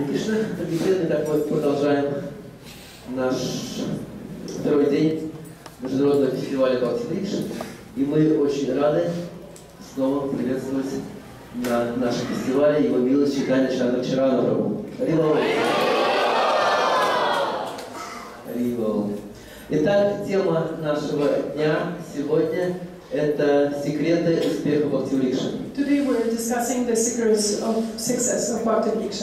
Кришна, прекрасно, так мы продолжаем наш второй день Международного фестиваля Бхакти Врикша. И мы очень рады снова приветствовать на нашем фестивале его милость Чайтанья Чандрачарана Прабху. Харибол! Харибол! Итак, тема нашего дня сегодня – это секреты успеха Бхакти Врикша. Today we are discussing the secrets of success of Bhakti Vriksha.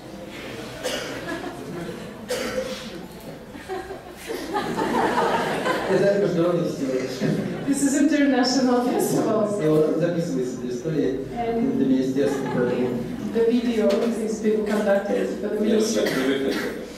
Это международный фестиваль. This is international festival. И вот записывается эта история для министерства. The video is being conducted by the ministry.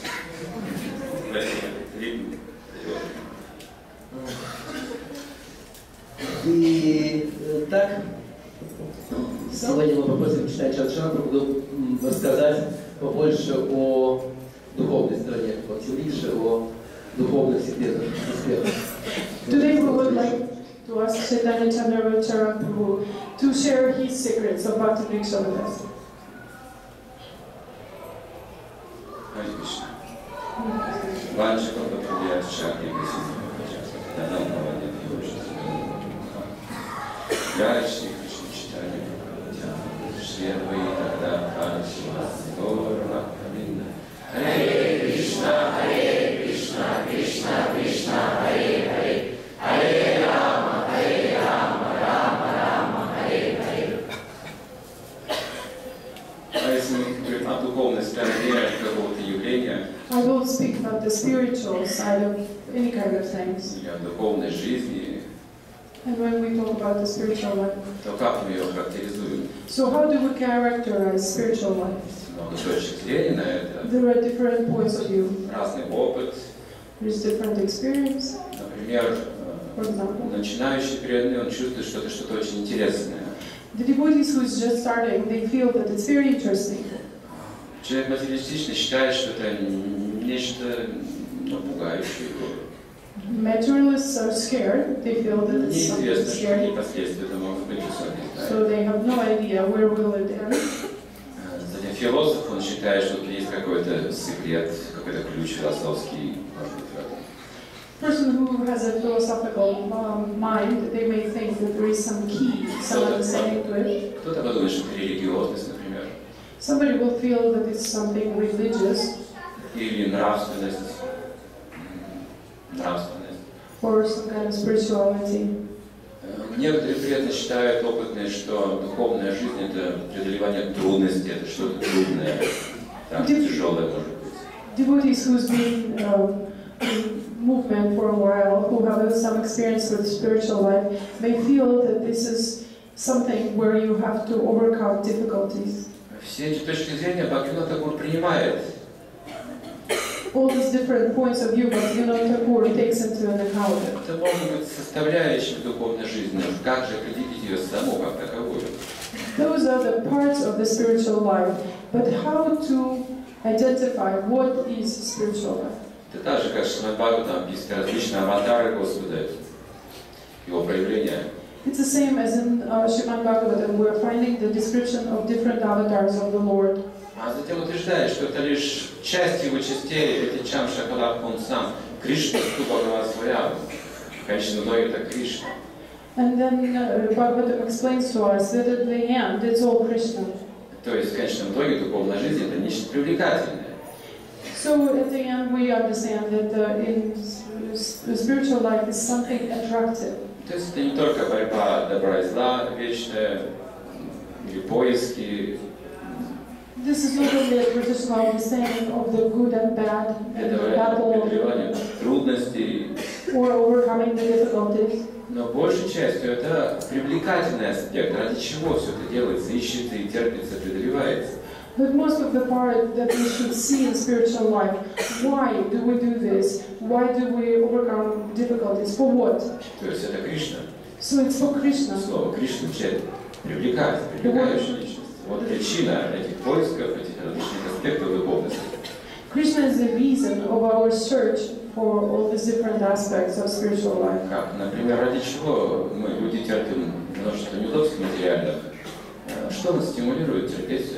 И так, сегодня мы попросим Чайтанья Чандрачарана Прабху рассказать побольше о духовной стороне Бхакти Врикша, о духовных секретах успеха. Today we would like to ask Chaitanya Chandracharana Prabhu to share his secrets of Bhakti Vriksha with us. Hare Krishna. Vancha Kalpataruya Shakti Krishna Nanam Bhavanya Yosha Jai Shri Krishna Chaitanya Prabhu Shri Advaita Gadadhara Srivastava Gaura Bhaktavinda Hare Krishna Krishna Krishna Hare Hare Hare Rama Rama Rama Hare Hare. А если мы говорим о духовной стороне какого-то явления, I will speak about the spiritual side of any kind of things. или о духовной жизни, And when we talk about the spiritual life, то как мы ее характеризуем? so how do we characterize spiritual life? Много точек зрения на это, There are different points of view. разный опыт. There's different experience. Например, For example, начинающий преданный, он чувствует, что это что-то очень интересное. the devotees who is just starting, they feel that it's very interesting. Человек материалистичный считает, что это нечто пугающее его. Materialists are scared. They feel that it's something Неизвестно, что scary. какие последствия это могут быть, он не знает. So they have no idea where will it end. Затем философ, он считает, что тут есть какой-то секрет, какой-то ключ философский, может быть, в этом. Person who has a philosophical mind, they may think that there is some key, some understanding to it. Кто-то подумает, что это религиозность, например, Somebody will feel that it's something religious или нравственность, or some kind of spirituality. Некоторые преданные считают опытные, что духовная жизнь – это преодолевание трудностей, это что-то трудное, так, тяжелое, может быть. Devotees who's been in movement for a while, who have some experience with spiritual life, may feel that this is something where you have to overcome difficulties. Все эти точки зрения Бхактивинода Тхакур принимает. All these different points of view, Bhaktivinoda Thakur takes into account. Это может быть составляющим духовной жизни, как же определить ее саму как таковую. Those are the parts of the spiritual life, but how to identify what is spiritual life? Это так же, как Шримад Бхагаватам описывает различные аватары Господа, его проявления. It's the same as in Srimad Bhagavatam. We're finding the description of different avatars of the Lord. А затем утверждает, что это лишь часть его частей, это Чам Шакалаб он сам. Кришна Ступагава Сваям. В конечном итоге это Кришна. And then Bhagavatam explains to us that at the end it's all Krishna. То есть в конечном итоге духовная жизнь это нечто привлекательное. So at the end we understand that in spiritual life is something attractive. То есть это не только борьба добра и зла вечная, или поиски. This is not only a traditional understanding of the good and bad and Это the battle преодолевание трудностей. or overcoming the difficulties. Но большей частью это привлекательный аспект, ради чего все это делается, ищется и терпится, преодолевается. But most of the part that we should see in spiritual life, why do we do this? Why do we overcome difficulties? For what? То есть это Кришна. So it's for Krishna. Слово Кришна означает привлекать, привлекающая личность. Вот причина этих поисков, этих различных аспектов духовности. Krishna is the reason of our search for all these different aspects of spiritual life. Как, например, ради чего мы, люди, терпим множество неудобств материальных? Что нас стимулирует терпеть все это?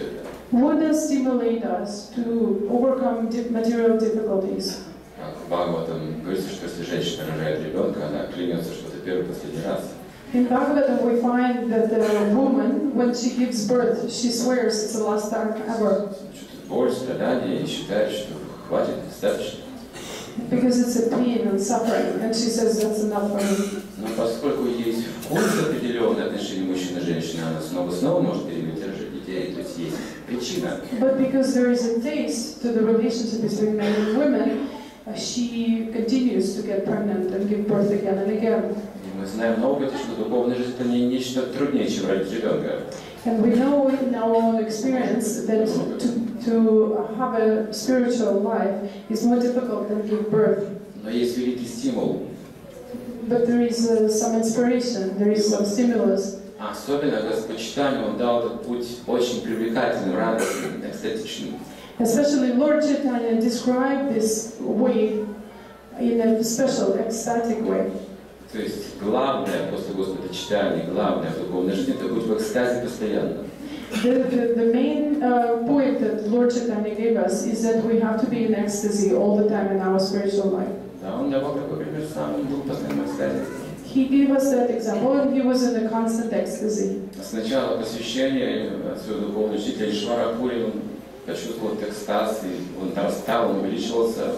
What does stimulate us to overcome material difficulties? Как в Бхагаватам говорится, что если женщина рожает ребенка, она клянется, что это первый и последний раз. In Bhagavatam, we find that the woman, when she gives birth, she swears it's the last time ever. Чувствует боль, страдания и считает, что хватит, достаточно. Because it's a pain and suffering, and she says that's enough for me. Но поскольку есть вкус определенный отношения мужчины и женщины, она снова может переменить и рожать детей, то есть есть причина. But because there is a taste to the relationship between men and women, she continues to get pregnant and give birth again and again. И мы знаем на опыте, что духовная жизнь это не нечто труднее, чем родить ребенка. And we know in our own experience that to have a spiritual life is more difficult than give birth. Но есть великий стимул. But there is some inspiration, there is some stimulus. Особенно Господь Чайтанья, Он дал этот путь очень привлекательным, радостным, экстатичным. Especially Lord Chaitanya described this way in a special, ecstatic way. То есть главное после Господа Чайтаньи, главное в духовной жизни это быть в экстазе постоянно. The main point that Lord Chaitanya gave us is that we have to be in ecstasy all the time in our spiritual life. Да, Он давал такой пример сам, Он был в постоянном экстазе. He gave us that example, and he was in a constant ecstasy. Сначала посвящения своего духовного учителя Ишварапури, он почувствовал этот экстаз, и он нарастал, он увеличивался.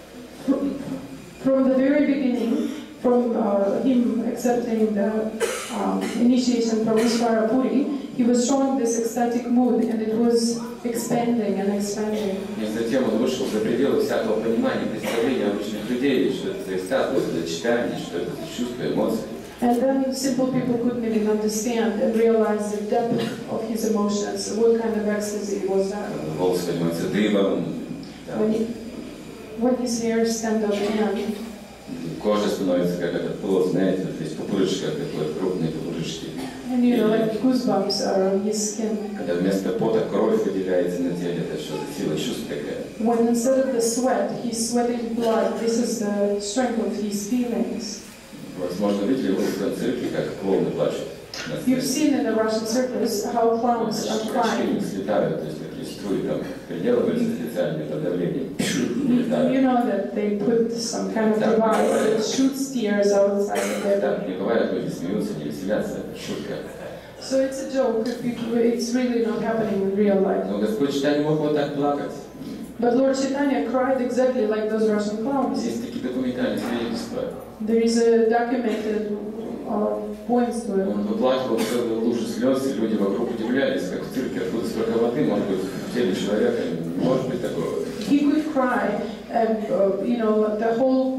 From the very beginning, from him accepting the initiation from Ishvarapuri, he was showing this ecstatic mood, and it was expanding and expanding. И затем он вышел за пределы всякого понимания, представления обычных людей, что это за экстаз, Господа Чайтаньи, что это за чувства, эмоции. And then simple people couldn't even understand and realize the depth of his emotions. What kind of ecstasy was that? Волосы поднимаются дыбом, When his hair stand on end, кожа становится как этот плод, знаете, то есть пупырышка, такой крупные пупырышки. and like goosebumps are on his skin. Когда вместо пота кровь выделяется на теле, это что за сила чувств такая? When instead of the sweat, he's sweating blood, this is the strength of his feelings. Возможно, видели в русском цирке, как клоуны плачут. You've seen in the Russian circus how clowns are crying. Слетают, то есть такие струи там приделываются специальные под давлением. You know that they put some kind of device that shoots tears outside of their Так, body. не бывает, люди смеются, не веселятся, шутка. So it's a joke, it's really not happening in real life. Но Господь Чайтанья мог вот так плакать. But Lord Chaitanya cried exactly like those Russian clowns. Есть такие документальные свидетельства. There is a documented points to it. Он выплакивал целую лужу слез, и люди вокруг удивлялись, как в цирке, откуда столько воды может быть в теле человека, не может быть такого. He could cry, and the whole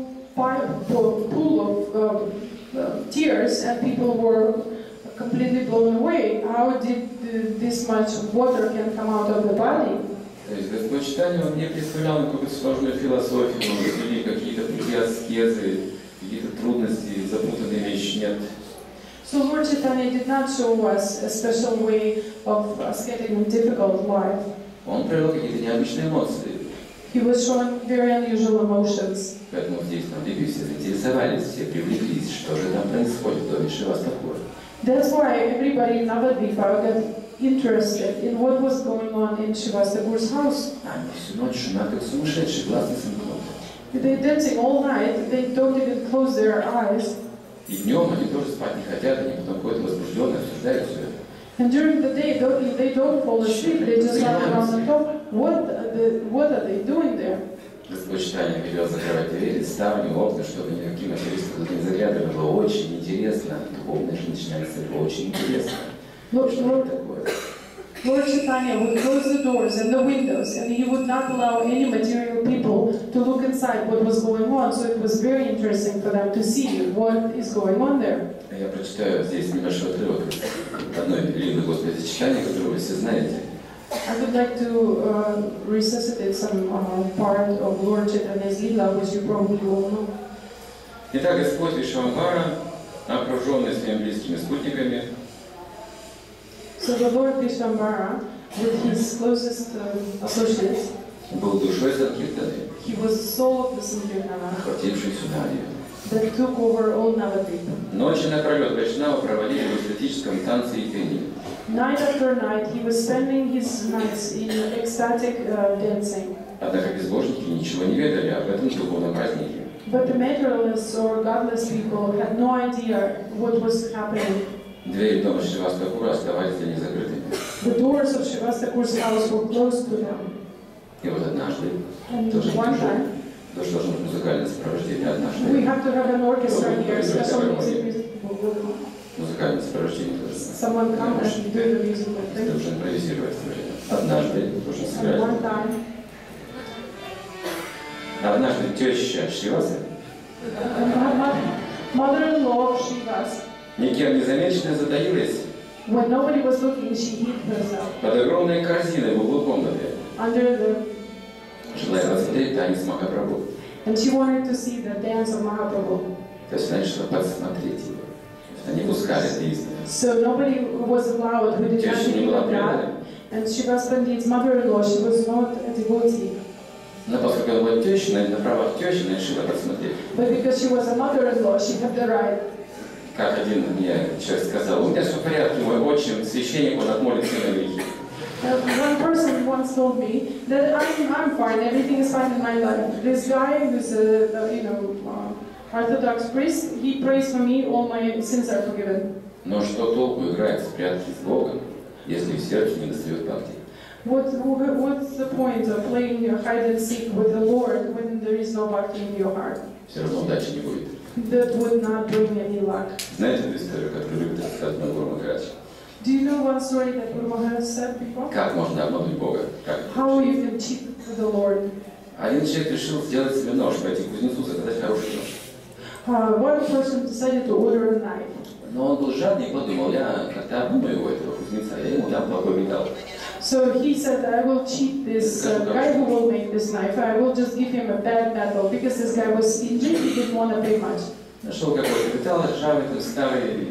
pool of tears, and people were completely blown away. How did this much water can come out of the body? То есть Господь Чайтанья, он не представлял какую-то сложную философию, или какие-то пути аскезы, какие-то трудности, запутанные вещи, нет. So Lord Chaitanya did not show us a special way of ascetic and difficult life. Он проявил какие-то необычные эмоции. He was showing very unusual emotions. Поэтому здесь на Лиге все заинтересовались, все привлеклись, что же там происходит в доме Шривастапура. That's why everybody in Navadvipa got interested in what was going on in Shivastapur's house. Они всю ночь шумят, как сумасшедшие, глаз не сомкнут. They're dancing all night, they don't even close their eyes. И днем они тоже спать не хотят, они потом ходят возбужденные, обсуждают все это. And during the day, they don't fall asleep, they just lie around and talk. What are they doing there? Господь Чайтанья велел закрывать двери, ставни, окна, чтобы никакие материalisты туда не заглядывали. Было очень интересно. Духовная жизнь начинается, было очень интересно. Lord Chaitanya would close the doors and the windows, and he would not allow any material people to look inside what was going on. So it was very interesting for them to see what is going on there. Я прочитаю здесь небольшой отрывок одной линии Господа Чайтаньи, которую вы все знаете. I would like to resuscitate some part of Lord Chaitanya's Lila, which you probably all know. Итак, Господь Вишвамбара, окруженный своими близкими спутниками, So the Lord Vishvambara, with his closest associates, был душой Санкиртаны, he was the soul of the Sankirtana охвативший всю Навью. that took over all Navadvip. Ночи напролет Вайшнавы проводили в эстетическом танце и пении. Night after night, he was spending his nights in ecstatic dancing. Однако безбожники ничего не ведали об этом духовном празднике. But the materialists or godless people had no idea what was happening. Двери дома Шривастакура оставались для них закрытыми. The doors of Shivastakur's house were closed to them. И вот однажды, And тоже one time, тоже должно быть музыкальное сопровождение однажды. we have to have an orchestra here, special music. Музыкальное сопровождение тоже. Someone come and do the music with Ты them. должен импровизировать. Однажды должен And сыграть. one time, Однажды теща Шривасы, mother-in-law of Shivas, никем не замеченная, затаилась when nobody was looking, she hid herself под огромной корзиной в углу комнаты, under the, желая посмотреть танец Махапрабху. and she wanted to see the dance of Mahaprabhu. То есть она решила подсмотреть его. Они пускали атеистов. So nobody was allowed who did not Теща не believe была in преданной. God. And Shivas Pandit's mother-in-law, she was not a devotee. Но поскольку она была тещиной, на правах тещи она решила подсмотреть. But because she was a mother-in-law, she had the right. Как один мне человек сказал, у меня все в порядке, мой отчим, священник, он отмолит все на грехи. One person once told me that I'm fine, everything is fine in my life. This guy who's a Orthodox priest, he prays for me, all my sins are forgiven. Но что толку играть в прятки с Богом, если в сердце не достает бхакти? What's the point of playing hide and seek with the Lord when there is no bhakti in your heart? Все равно удачи не будет. That would not bring any luck. Знаете эту историю, которую любит рассказать Гуру Махарадж? Do you know one story that Guru Maharaj said before? Как можно обмануть Бога? Как? How you can cheat the Lord? Один человек решил сделать себе нож, пойти к кузнецу, заказать хороший нож. One person decided to order a knife. Но он был жадный и подумал, я как-то обману его, этого кузнеца, я ему дам плохой металл. So he said, I will cheat this guy who will make this knife. I will just give him a bad metal because this guy was stingy, he didn't want to pay much. Нашел какой-то металл, ржавый, там, старый,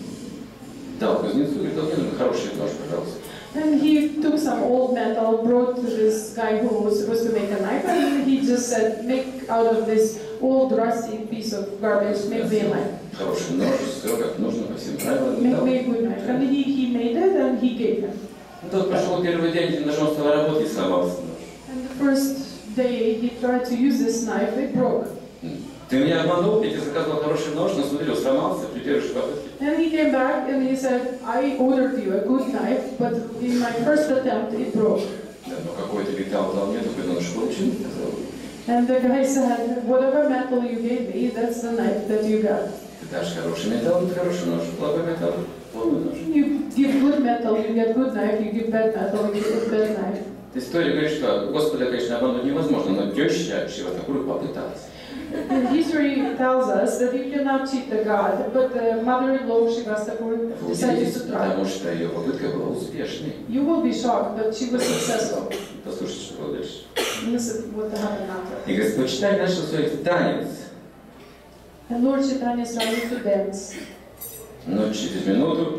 дал кузнецу, говорит, мне нужен хороший нож, пожалуйста. And he took some old metal, brought to this guy who was supposed to make a knife, and he just said, make out of this old rusty piece of garbage, make me a knife. Хороший нож, все как нужно, по всем правилам. Make me a good knife. And he made it and he gave him. Тот пошел первый день, этим ножом стал работать и сломался нож. And the first day he tried to use this knife, it broke. Ты меня обманул, я тебе заказывал хороший нож, но смотри, он сломался при первой же попытке. And he came back and he said, I ordered you a good knife, but in my first attempt it broke. Да, но какой-то металл дал мне, такой нож получил, сказал. And the guy said, whatever metal you gave me, that's the knife that you got. Ты дашь хороший металл, это хороший нож, плохой металл, плохой нож. You give good metal, you get good knife, you give bad metal, you get bad knife. История говорит, что Господа, конечно, обмануть невозможно, но теща Шривастакура попыталась. And history tells us that you cannot cheat the God, but the mother-in-law Shivastakur Вы decided удивитесь, to try. потому что ее попытка была успешной. You will be shocked, but she was successful. Послушайте, что было дальше. Listen what happened after. И Господь Читание начал свой танец, And Lord Chaitanya started to dance. но через минуту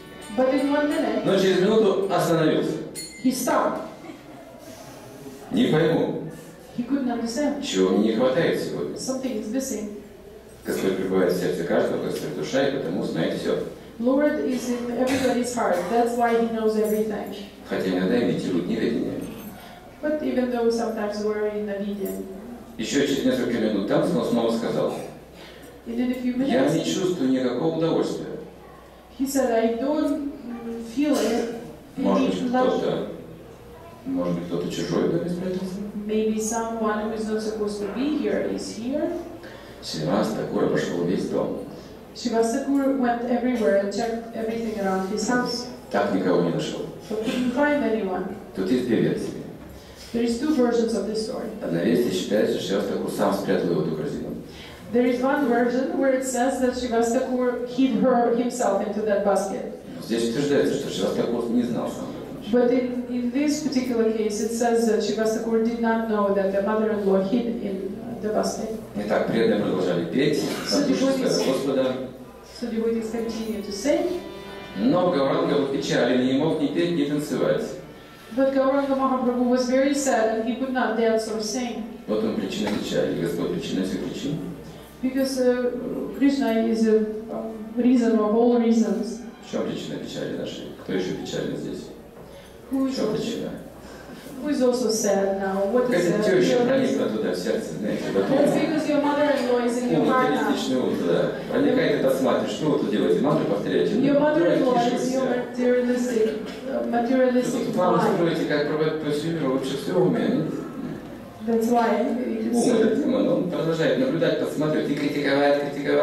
остановился. He stopped. Не пойму, He couldn't understand. чего мне не хватает сегодня. Something is missing. Господь пребывает в сердце каждого, Господь душа, и потому знает все. Lord is in everybody's heart. That's why He knows everything. Хотя иногда имитирует неведение. But even though sometimes we're in obedience, Еще через несколько минут танца он снова сказал, and in a few я не minutes, чувствую никакого удовольствия. he said, I don't feel it. Может быть, кто-то чужой в доме спрятался? Maybe someone who is not supposed to be here is here. Шривастакура пошел весь дом. Shivastakur went everywhere and checked everything around his house, Так никого не нашел. but couldn't find anyone. Тут есть две версии. There is two versions of this story. Одна версия считает, что Шривастакура сам спрятал его в эту корзину. There is one version where it says that Shivastakur hid himself into that basket. Здесь утверждается, что Шривастакура не знал сам об этом. But in this particular case, it says that Shivastakur did not know that the mother-in-law hid in the basket. Итак, преданные продолжали петь, слушая Господа. So devotees continue to sing. Но Гауранга был печален, не мог ни петь, ни танцевать. But Gauranga Mahaprabhu was very sad and he could not dance or sing. Вот он причина печали, и Господь причина всех причин. Because Krishna is a reason of all reasons. В чем причина печали нашей? Кто еще печален здесь? Who В is чем also, причина? who is also sad now? What is Какая-то the теща real reason? проникла туда в сердце, знаете, That's потом. because your mother-in-law is in your heart now. Материалистичный ум туда. Проникает и посмотрит, что вы тут делаете, мантру повторяете. Your Ну, mother-in-law давайте is тише your все. materialistic Тут план mind. строите, как проводить по всему миру, лучше всего умеет. That's why you can Ум, see. этот демон, он продолжает наблюдать, посмотреть и критиковать.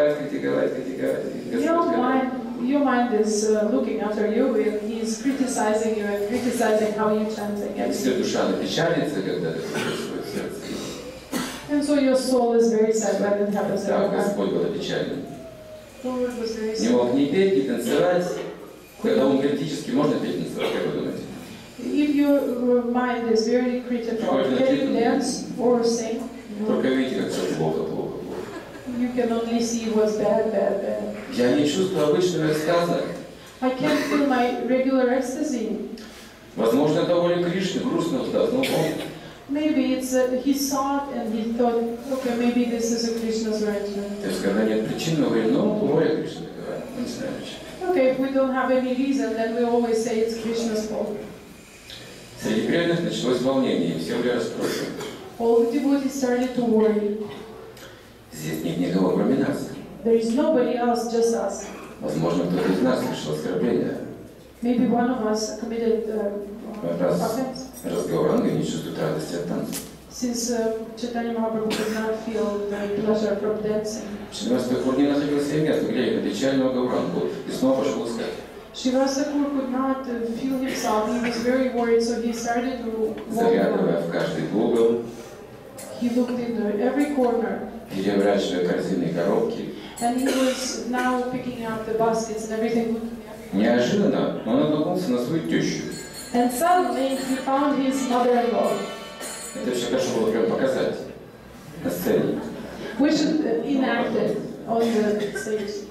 Your mind is looking after you, and he's criticizing you and criticizing how you're chanting. Если душа напечалится, когда это происходит в сердце, And so your soul is very sad when it happens in да, your heart. Господь был печален. Lord was very Не sad. мог ни петь, ни танцевать. Когда ум критически, можно петь и танцевать, как вы думаете? If your mind is very critical, can you dance or sing? Только видите, как все плохо. You can only see what's bad. Я не чувствую обычного экстаза. I can't feel my regular ecstasy. Возможно, это воля Кришны, грустно экстаз, но он Maybe it's he saw it and he thought, okay, maybe this is a Krishna's arrangement. То есть, когда нет причин, мы говорим, ну, воля Кришны такая, не знаю почему. Okay, if we don't have any reason, then we always say it's Krishna's fault. Среди преданных началось волнение, и все были расстроены. All the devotees started to worry. Здесь нет никого, кроме нас. There is nobody else, just us. Возможно, кто-то из нас совершил оскорбление. Maybe one of us committed Раз offense. разговор Анга не чувствует радости от танца. Since Chaitanya Mahaprabhu could not feel the pleasure from dancing. Шримас Тхакур не находил себе места, глядя на печального Гауранку, и снова пошел искать. Srivas Thakur could not feel himself. He was very worried, so he started to walk Заглядывая around. в каждый угол, He looked into every corner. переворачивая корзины и коробки. And he was now picking up the baskets and everything. Неожиданно он натолкнулся на свою тещу. And suddenly he found his mother-in-law, Это все хорошо было прям показать на сцене. which enacted on the stage.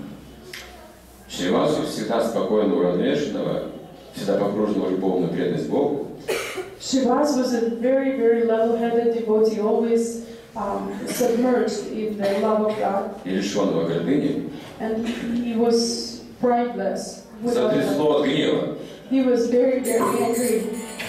Шривасу, всегда спокойно уравновешенного, всегда погруженного в любовную преданность Богу, Srivas was a very, very level-headed devotee, always submerged in the love of God. и лишенного гордыни, And he was prideless. without that. затрясло от гнева. He was very, very angry.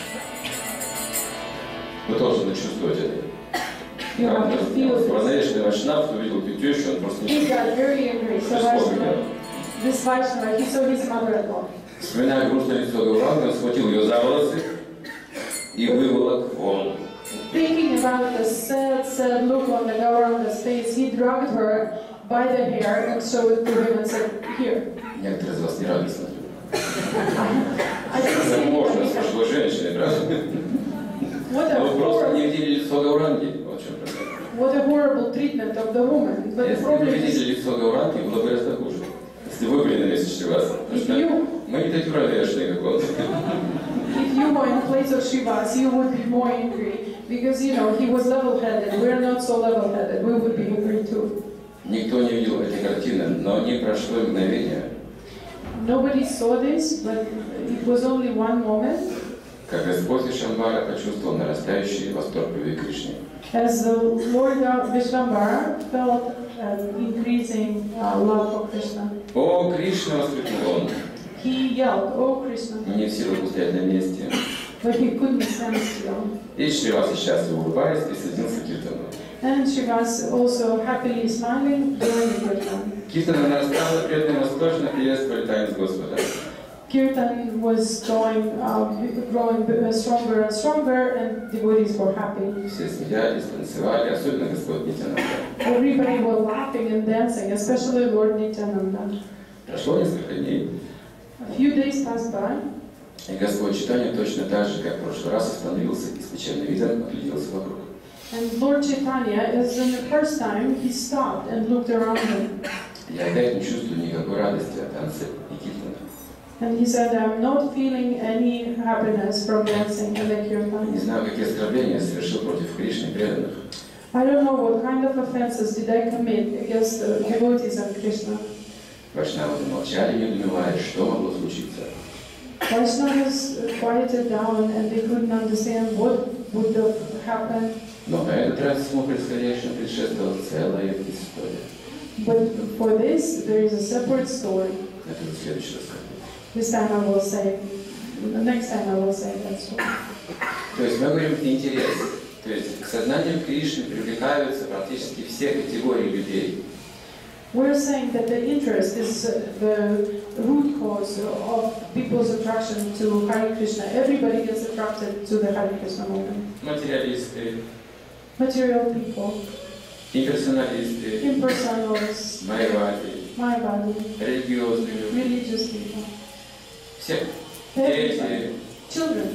Вы должны чувствовать это. You have to feel this. Уравновешенный Вайшнав увидел эту тещу, он просто He got very angry. So Затрясло Vaishnava, гнева. this Vaishnava, he saw his mother-in-law. Вспоминая грустное лицо Гауранга, он схватил ее за волосы и выволок вон. Thinking about the sad look on the Gauranga's face, he dragged her by the hair and showed it to him and said, "Here." Некоторые из вас не рады смотрят. I didn't see Это можно с anything. пожилой женщиной, правда? What a Но вы просто horrible, не видели лицо Гауранги. Вот в чем проблема. what a horrible treatment of the woman. But the Если бы problem вы is, видели лицо Гауранги, было бы гораздо хуже. Если вы были на месте Шриваса. Потому что мы не такие уравновешенные, как он. if you were in place of Srivas, you would be more angry because he was level-headed. We're not so level-headed. We would be angry too. Никто не видел эти картины, но не прошло и мгновение, Nobody saw this, but it was only one moment. как Господь Вишвамбара почувствовал нарастающий восторг любви к Кришне. As the Lord Vishvambara felt an increasing love for Krishna, «О, Кришна!» — воскликнул он, he yelled, "Oh Krishna!" не в силах устоять на месте. But he couldn't stand still. И Шриваса, счастливо улыбаясь, присоединился к Киртану. And Srivas also happily smiling during the kirtan. Киртана нарастала, преданные восторженно приветствовали таинство Господа. Kirtan was growing stronger and stronger, and devotees were happy. Все смеялись, танцевали, особенно Господь Нитянанда. Everybody were laughing and dancing, especially Lord Nityananda. Прошло несколько дней, A few days passed by, и Господь Чайтанья точно так же, как в прошлый раз, остановился и с печальным видом огляделся вокруг. and Lord Chaitanya, as in the first time, he stopped and looked around him. Я опять не чувствую никакой радости от танца и Киртана. And he said, "I'm not feeling any happiness from dancing and the Не kirtan. знаю, какие оскорбления совершил против Кришны преданных. I don't know what kind of offenses did I commit against the devotees of Krishna." Вайшнавы замолчали, не удумевая, что могло случиться. Vaishnavas quieted down and they couldn't understand what would have happened. Но на этот раз всему происходящему предшествовала целая история. But for this, there is a separate story. Это будет следующий рассказ. This time I will say, the next time I will say that story. То есть мы говорим интерес. То есть к сознанию Кришны привлекаются практически все категории людей. We're saying that the interest is the root cause of people's attraction to Hare Krishna. Everybody gets attracted to the Hare Krishna movement. Материалисты, Material people, имперсоналисты, impersonalists, Mayavadi, религиозные люди. religious people, Все. everybody, Дети, children,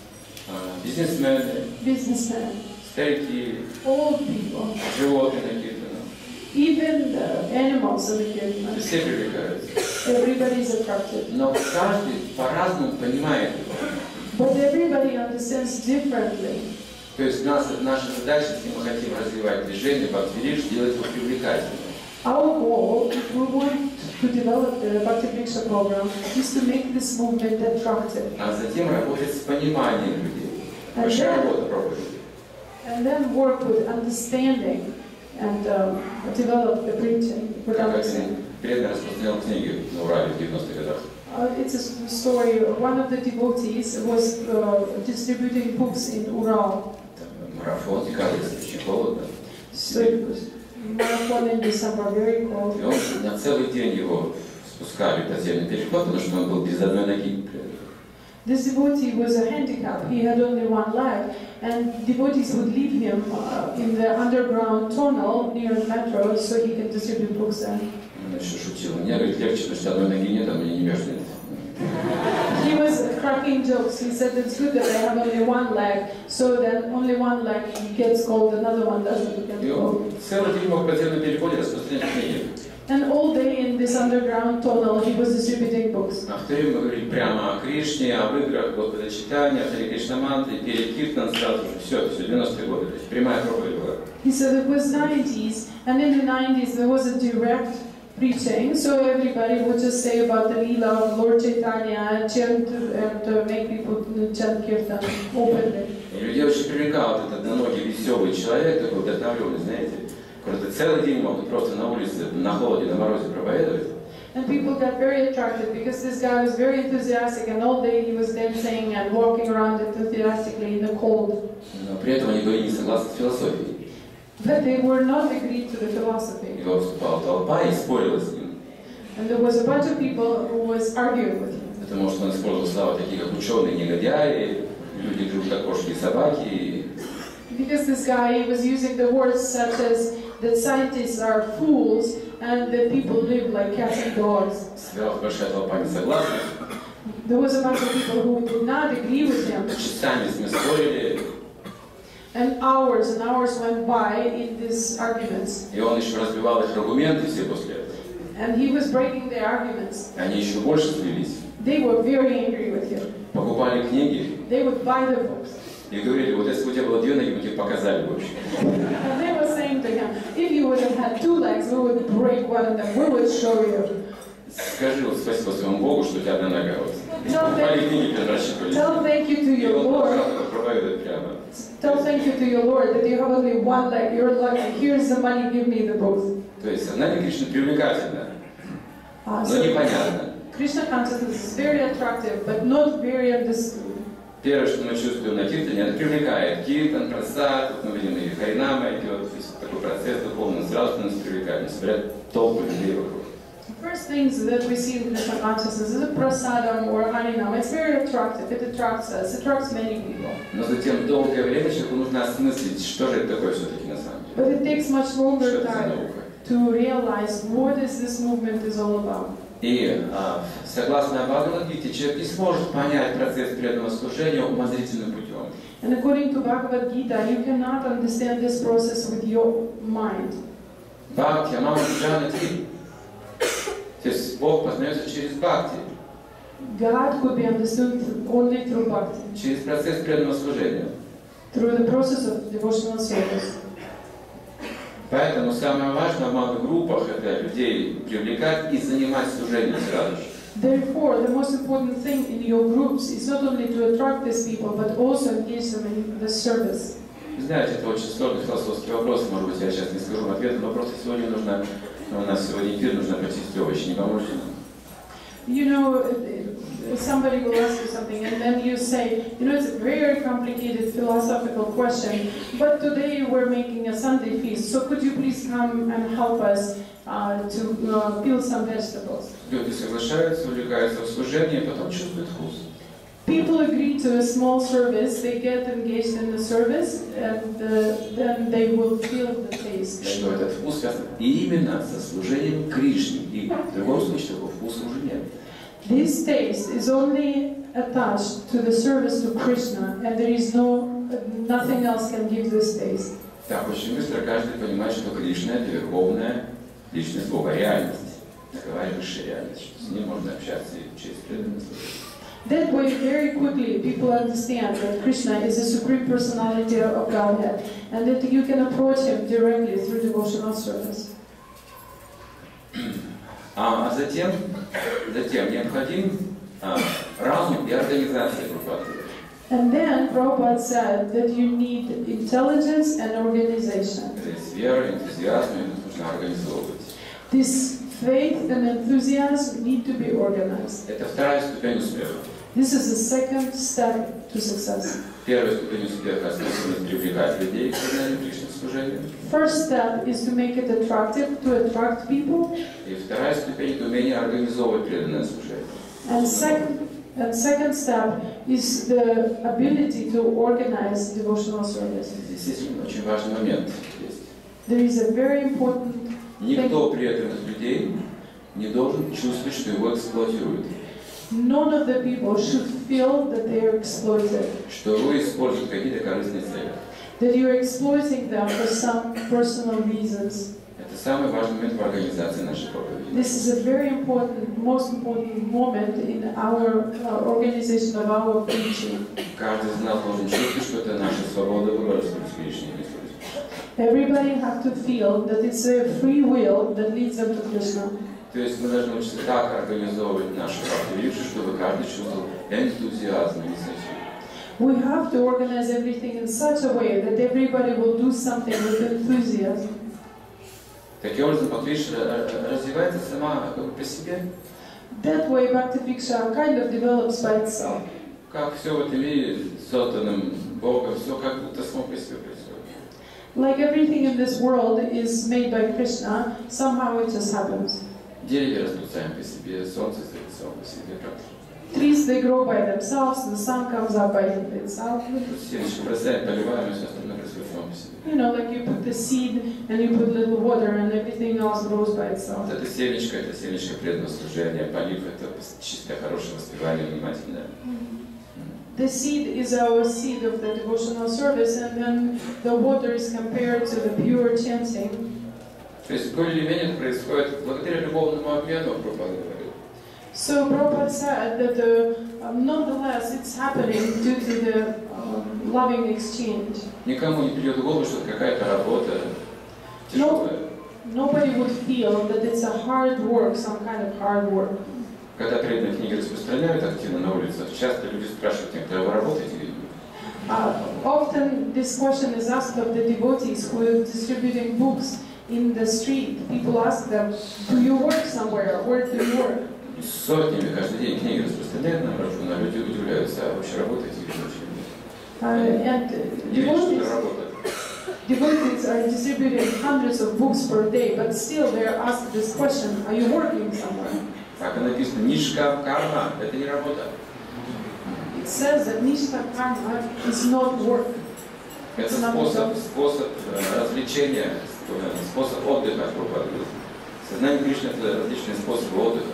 бизнесмены, businessmen, старики, old people, животные какие-то. even the animals in the Kirtan. Все привлекаются. Everybody is attracted. Но каждый по-разному понимает его. But everybody understands differently. То есть наша задача, если мы хотим развивать движение, Бхакти-Врикша, делать его привлекательным. Our goal, if we want to develop the Bhakti Vriksha program, is to make this movement attractive. А затем работать с пониманием людей. Большая работа проповеди. And then work with understanding and develop the preaching with Как understanding. один преданный распространял книги на Урале в 90-х годах. It's a story. One of the devotees was distributing books in Ural. Марафон, кажется, очень холодно. So it was marathon in December, very cold. И он на целый день его спускали в подземный переход, потому что он был без одной ноги. This devotee was a handicap. He had only one leg, and devotees would leave him in the underground tunnel near the metro so he can distribute books there. Он еще шутил. Мне, говорит, легче, потому что одной ноги нет, а мне не мерзнет. He was cracking jokes. He said it's good that I have only one leg, so that only one leg gets cold, another one doesn't get И cold. он целый день мог в подземном переходе распространять книги. And all day in this underground tunnel, he was distributing books. А вторым мы говорили прямо о Кришне, об играх, Господа читания, о Харе Кришна мантре, пели киртан сразу же. Все 90-е годы. То есть прямая проповедь была. He said it was 90s, and in the 90s there was a direct preaching, so everybody would just say about the Leela of Lord Chaitanya, chant and make people chant kirtan openly. И людей очень привлекал этот одноногий, веселый человек, такой вдохновленный, знаете, который целый день мог просто на улице, на холоде, на морозе проповедовать. And people got very attracted because this guy was very enthusiastic, and all day he was dancing and walking around enthusiastically in the cold. Но при этом они были не согласны с философией. But they were not agreed to the philosophy. Его выступала толпа и спорила с ним. And there was a bunch of people who was arguing with him. Потому что он использовал слова такие, как ученые, негодяи, люди живут как кошки и собаки. Because this guy was using the words such as that scientists are fools and that people live like cats and dogs. Собиралась большая толпа несогласных. There was a bunch of people who did not agree with him. Часами с ним спорили. And hours went by in these arguments. И он еще разбивал их аргументы все после этого. And he was breaking their arguments. Они еще больше злились. They were very angry with him. Покупали книги They would buy the books. и говорили, вот если бы у тебя было две ноги, мы тебе показали бы вообще. And they were saying to him, if you would have had two legs, we would break one of them. We would show you. Скажи вот спасибо своему Богу, что у тебя одна нога. Вот. Покупали книги, переращивали. Tell thank you to И your он Lord. продолжал проповедовать прямо. Tell thank you to your Lord that you have only one leg. You're lucky. Here's the money. Give me the books. То есть сознание Кришны привлекательно, но So непонятно. Krishna consciousness is very attractive, but not very understood. Первое, что мы чувствуем на киртане, это привлекает. Киртан, прасад, вот мы видим, и харинама идет, то есть такой процесс духовный, сразу нас привлекает, собирает толпу людей вокруг. The first things that we see in Krishna consciousness is a prasadam or harinam. It's very attractive. It attracts us. It attracts many people. Но затем долгое время человеку нужно осмыслить, что же это такое все-таки на самом деле. But it takes much Что longer это за time наука? to realize what is this movement is all about. И согласно Бхагавад-гите, человек не сможет понять процесс преданного служения умозрительным путем. And according to Bhagavad Gita, you cannot understand this process with your mind. Бхакти, амама джана ти. То есть Бог познается через бхакти, God could be understood only through bhakti, через процесс преданного служения. through the process of devotional service. Поэтому самое важное в малых группах это людей привлекать и занимать служение сразу же. Therefore, the most important thing in your groups is not only to attract these people, but also engage them in the service. Вы знаете, это очень сложный философский вопрос, может быть, я сейчас не скажу ответ, но просто сегодня нужно, у нас сегодня эфир, нужно почистить овощи, не поможете нам? you know, somebody will ask you something and then you say, you know, it's a very complicated philosophical question, but today we're making a Sunday feast, so could you please come and help us to peel some vegetables? Люди соглашаются, увлекаются в служении, потом чувствуют вкус. People agree to a small service, they get engaged in the service, and then they will feel the taste. Что этот вкус связан именно со служением Кришне, и в другом случае такого вкуса уже нет. This taste is only attached to the service to Krishna, and there is nothing else can give this taste. Так, очень быстро каждый понимает, что Кришна — это верховная личность Бога, реальность. Такова высшая реальность, что с ним можно общаться и через преданность. That way, very quickly, people understand that Krishna is the supreme personality of Godhead, and that you can approach him directly through devotional service. А затем необходим разум и организация группы. And then Prabhupada said that you need intelligence and organization. То есть вера, энтузиазм, это нужно организовывать. This faith and enthusiasm need to be organized. Это вторая ступень успеха. This is the second step to success. Первая ступень успеха — способность привлекать людей к сознанию Кришны, к служению. First step is to make it attractive, to attract people. И вторая ступень — это умение организовывать преданное служение. And second step is the ability to organize devotional service. Здесь есть очень важный момент. There is a very important Никто при этом из людей не должен чувствовать, что его эксплуатируют. None of the people should feel that they are exploited. Что его используют какие-то корыстные цели. That you are exploiting them for some personal reasons. Это самый важный момент в организации нашей проповеди. This is a very important, most important moment in our organization of our preaching. Каждый из нас должен чувствовать, что это наша свобода выбора, что Кришне не использует. Everybody have to feel that it's a free will that leads them to Krishna. То есть мы должны учиться так организовывать нашу практику, чтобы каждый чувствовал энтузиазм и инициативу. We have to organize everything in such a way that everybody will do something with enthusiasm. Таким образом, Бхакти-йога развивается сама по себе. That way, Bhakti-Viksha kind of develops by itself. Как все в этом мире, созданном Богом, все как будто само по себе происходит. Like everything in this world is made by Krishna, somehow it just happens. Деревья растут сами по себе, солнце стоит само по себе. Trees, they grow by themselves, the sun comes up by itself. Семечко бросаем, поливаем, и все остальное происходит само по себе. You know, like you put the seed and you put little water and everything else grows by itself. Вот это семечко преданного служения, полив — это чистое, хорошее воспевание, внимательное. The seed is our seed of the devotional service, and then the water is compared to the pure chanting. То есть, более или менее, это происходит благодаря любовному обмену, Прабхупада говорит. So Prabhupada said that nonetheless it's happening due to the loving exchange. Никому не придет в голову, что это какая-то работа тяжелая. Nobody would feel that it's a hard work, some kind of hard work. Когда преданные книги распространяют активно на улицах, часто люди спрашивают, когда вы работаете или нет. Often this question is asked of the devotees who are distributing books in the street. People ask them, do you work somewhere? Where do you work? Сотнями каждый день книги распространяют на Раджу, но люди удивляются, а вообще работаете или не вообще? Devotees are distributing hundreds of books per day, but still they are asked this question, are you working somewhere? Так и написано, нишка карма, это не работа. It says that nishka karma is not work. Это способ развлечения, способ отдыха. Сознание Кришны — это различные способы отдыха.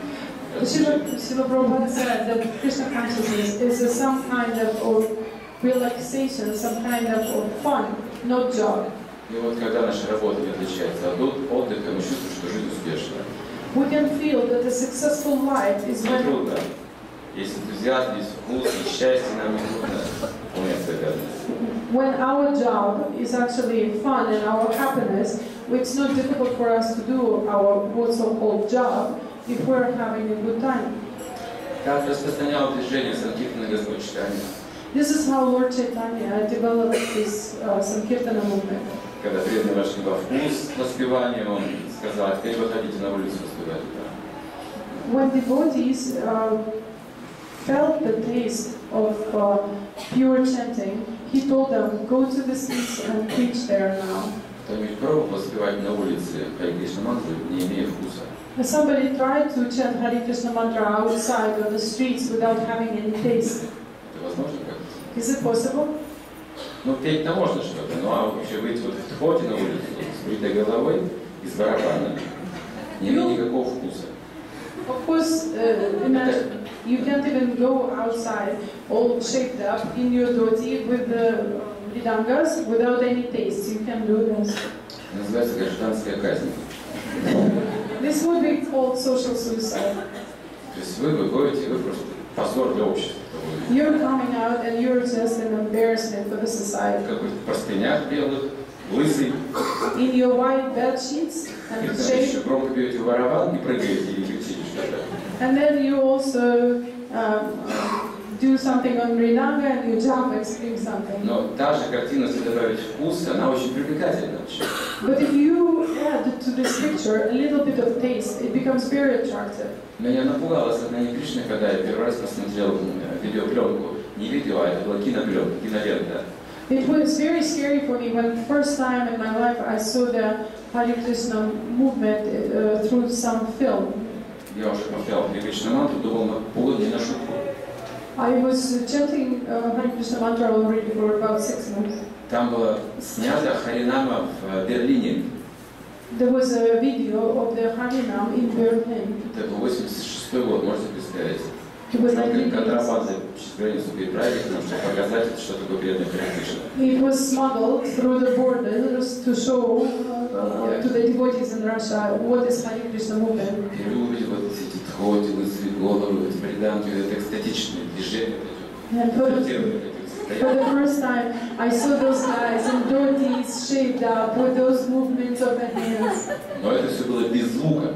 Srila Prabhupada said that Krishna consciousness is some kind of relaxation, some kind of fun, not job. И вот когда наша работа не отличается от отдыха, мы чувствуем, что жизнь успешна. We can feel that a successful life is when трудно. Есть энтузиазм, есть вкус, есть счастье, нам не трудно выполнять свои обязанности. When our job is actually fun and our happiness, it's not difficult for us to do our what's so-called job if we're having a good time. Как распространял движение Санкиртана Господь Чайтанья. This is how Lord Chaitanya developed this Sankirtana movement. Когда преданные вошли во вкус воспевания, он сказал, теперь выходите на улицу воспевать. when devotees felt the taste of pure chanting, he told them, go to the streets and preach there now. Кто-нибудь пробовал воспевать на улице Харе Кришна мантру, не имея вкуса? Somebody tried to chant Hare Krishna mantra outside on the streets without having any taste. Это возможно как-то? Is it possible? Ну, петь-то можно что-то, ну а вообще выйти вот в тхоте на улицу с бритой головой и с барабанами, не имея никакого вкуса. Of course, imagine, you can't even go outside all shaped up in your dhoti with the ridangas without any taste. You can do this. Называется гражданская казнь. This would be called social suicide. То есть вы выходите, вы просто позор для общества. You're coming out and you're just an embarrassment for the В society. каких-то простынях белых, лысый, In your white bed sheets и and там еще shade, громко бьете в барабан и прыгаете и кричите что-то. and then you also do something on Ridanga and you jump and scream something. Но та же картина, если добавить вкус, она очень привлекательна. But if you add to this picture a little bit of taste, it becomes very attractive. Меня напугало сознание Кришны, когда я первый раз посмотрел видеопленку. Не видео, а это была кинопленка, кинолента. It was very scary for me when the first time in my life I saw the Hare Krishna movement through some film. Я уже повторял Харе Кришна мантру, думал на полудня на шутку. I was chanting Hare Krishna mantra already for about 6 months. Там было снято Харинама в Берлине. There was a video of the Harinam in Berlin. Это был 86-й год, можете представить. It was Как 1986. контрабандой через границу переправили, потому что показать, что такое преданное Харе Кришна. It was smuggled through the borders to show to the devotees in Russia what is Hare Krishna movement. И люди вот эти тхоти, лысые головы, эти преданки, это экстатичные движения. And for the first time, I saw those guys in dhotis shaped up with those movements of the hands. Но это все было без звука.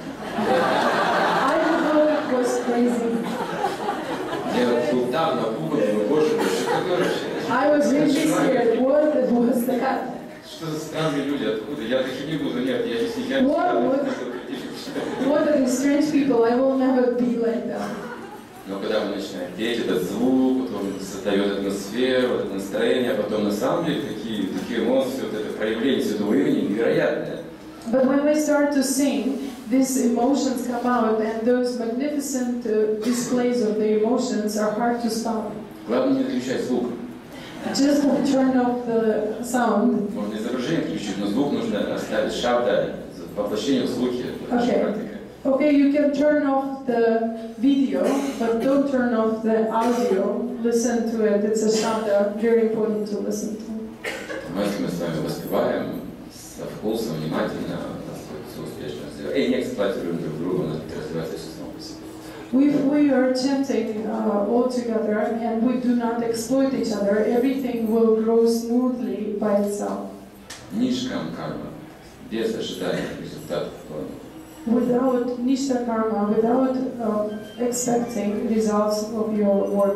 I thought it was crazy. Я был там напуган, думаю, боже мой, что такое вообще? I was really scared. What was that? Что за странные люди, откуда? Я такие не буду, нет, я здесь не What are these strange people? I will never be like them. Но когда вы начинаете петь этот звук, потом создает атмосферу, это настроение, а потом на самом деле такие эмоции, вот это проявление святого имени невероятное. But when we start to sing, these emotions come out, and those magnificent displays of the emotions are hard to stop. Главное не отключать звук. Just turn off the sound. Можно изображение включить, но звук нужно оставить, шабда, воплощение в звуке. Это наша практика. Okay, you can turn off the video, but don't turn off the audio. Listen to it. It's a shabda, very important to listen to. Если мы с вами воспеваем со вкусом, внимательно, нас все успешно сделать. И не эксплуатируем друг друга, надо развиваться все снова по себе. If we are chanting all together and we do not exploit each other, everything will grow smoothly by itself. Нишкам карма, без ожидания результатов. Without nishta karma, without expecting results of your work.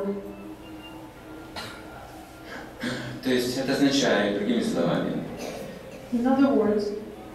То есть это означает, другими словами, In other words,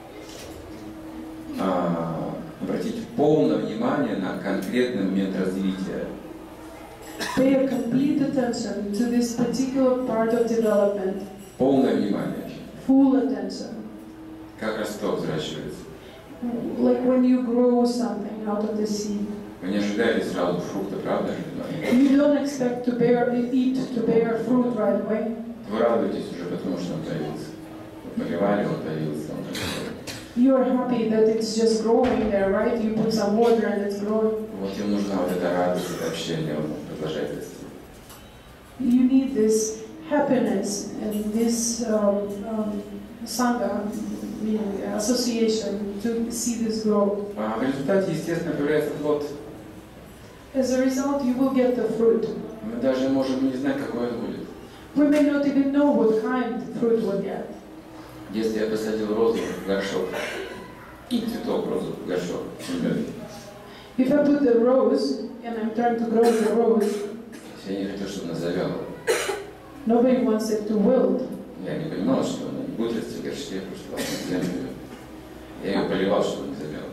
обратить полное внимание на конкретный момент развития. pay a complete attention to this particular part of development. Полное внимание. Full attention. Как росток взращивается. Like when you grow something out of the seed. Вы не ожидаете сразу фрукта, правда? You don't expect to eat to bear fruit right away. Вы радуетесь уже, потому что он появился. Вы поливали, он появился. You are happy that it's just growing there, right? You put some water and it's growing. Вот им нужна вот эта радость, это общение, он продолжает расти. You need this happiness and this sangha, meaning association, to see this grow. А в результате, естественно, появляется плод. As a result, you will get the fruit. Мы даже можем не знать, какой он будет. We may not even know what kind fruit we'll get. Если я посадил розу в горшок, цветок розу в горшок, If I put the rose and I'm trying to grow the rose, я не хотел, чтобы она завяла. nobody wants it to wilt. Я не понимал, что она не будет расти в горшке, я просто ладно, землю. Я ее поливал, чтобы не завяла.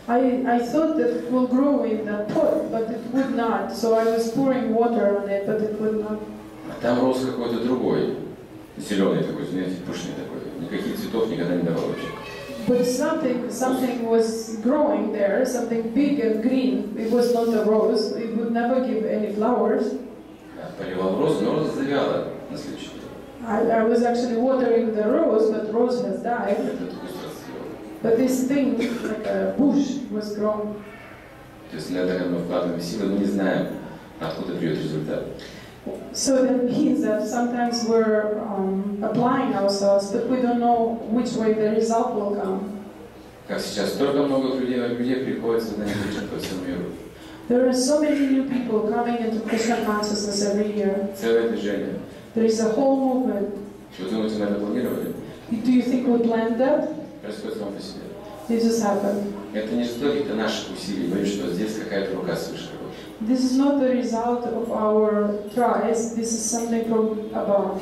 I thought that it will grow in the pot, but it would not. So I was pouring water on it, but it would not. А там рос какой-то другой, зеленый такой, знаете, пышный такой. Никаких цветов никогда не давал вообще. But something was growing there, something big and green. It was not a rose. It would never give any flowers. Я поливал розу, но роза завяла на следующий день. I was actually watering the rose, but the rose has died. Это быстро расцвело. But this thing, like a bush, was grown. То есть иногда, когда мы вкладываем силы, мы не знаем, откуда придет результат. So that means that sometimes we're applying ourselves, but we don't know which way the result will come. Как сейчас столько много людей приходит в сознание Кришны по всему миру. There are so many new people coming into Krishna consciousness every year. Целое движение. There is a whole movement. Вы думаете, мы это планировали? Do you think we planned that? Происходит само по себе. It just happened. Это не результат каких-то наших усилий. Говорит, что здесь какая-то рука свыше. This is not the result of our tries. This is something from above.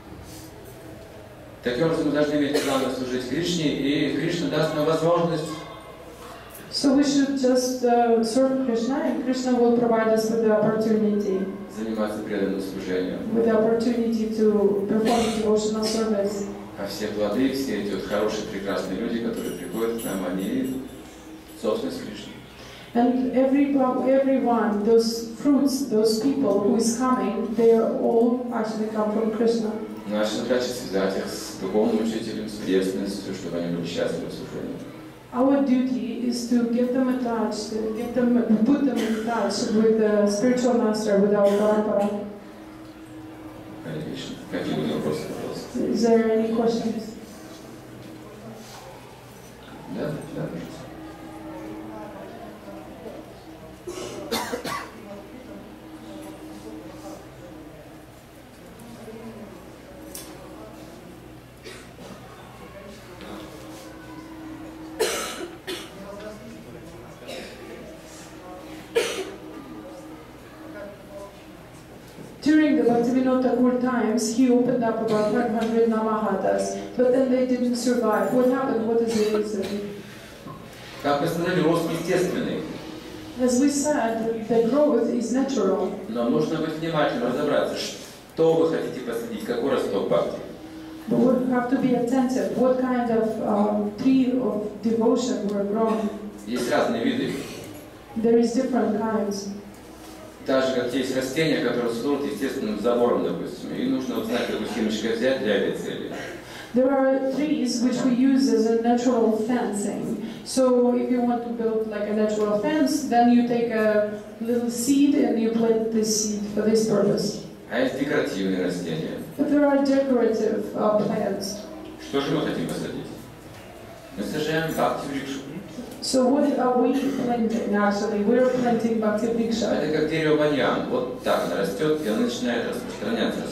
Таким образом, мы должны иметь желание служить Кришне, и Кришна даст нам возможность. So we should just serve Krishna, and Krishna will provide us with the opportunity. Заниматься преданным служением. With the opportunity to perform devotional service. А все плоды, все эти вот хорошие, прекрасные люди, которые приходят к нам, они собственность Кришны. And everyone, those fruits, those people who is coming, they all actually come from Krishna. Наша задача связать их с духовным учителем, с преданностью, чтобы они были счастливы в служении. Our duty is to get them attached, put them in touch with the spiritual master, with our Parampara. Отлично. Какие будут вопросы, пожалуйста? Is there any questions? Да, да, пожалуйста. During the Bhaktivinoda Thakur times, he opened up about 500 Namahatas, but then they didn't survive. What happened? What is the reason? Как мы сказали, рост естественный. As we said, the growth is natural. Но нужно быть внимательным, разобраться, что вы хотите посадить, какой росток бхакти. But we have to be attentive. What kind of tree of devotion we're growing? Есть разные виды. There is different kinds. Так же, как есть растения, которые служат естественным забором, допустим, и нужно вот знать, какую схемочку взять для этой цели. There are trees which we use as a natural fencing. So if you want to build like a natural fence, then you take a little seed and you plant this seed for this purpose. А есть декоративные растения. But there are decorative plants. Что же мы хотим посадить? Мы сажаем бхакти-врикшу. So what are we planting actually? We're planting Bhakti Vriksha. Это как дерево баньян. Вот так она растет, и она начинает распространяться.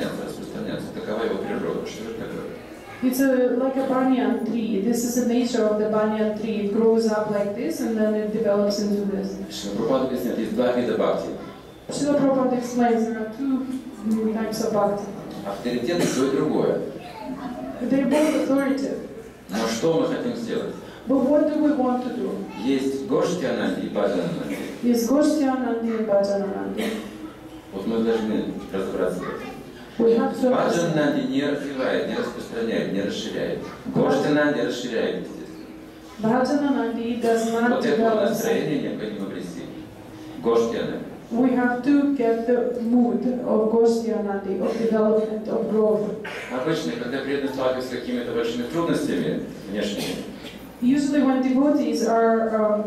Такова его природа. Что же такое? It's like a banyan tree. This is the nature of the banyan tree. It grows up like this and then it develops into this. Шрила Прабхупада объясняет, есть два вида бхакти. Srila Prabhupada explains there are two types of bhakti. Авторитет и то, и другое. They're both authoritative. Но что мы хотим сделать? But what do we want to do? Есть Гоштхи-ананди и Баджан-ананди. Is Goshtianandi and Bhajananandi. Вот мы должны разобраться в этом. We have to Баджан-ананди не развивает, не распространяет, не расширяет. Гоштхи-ананди расширяет, естественно. Bhajananandi does not Вот это develop. настроение необходимо обрести. Гоштхи-ананди. We have to get the mood of Goshtianandi, of development, of growth. Обычно, когда преданные сталкиваются с какими-то большими трудностями внешними, Usually when devotees are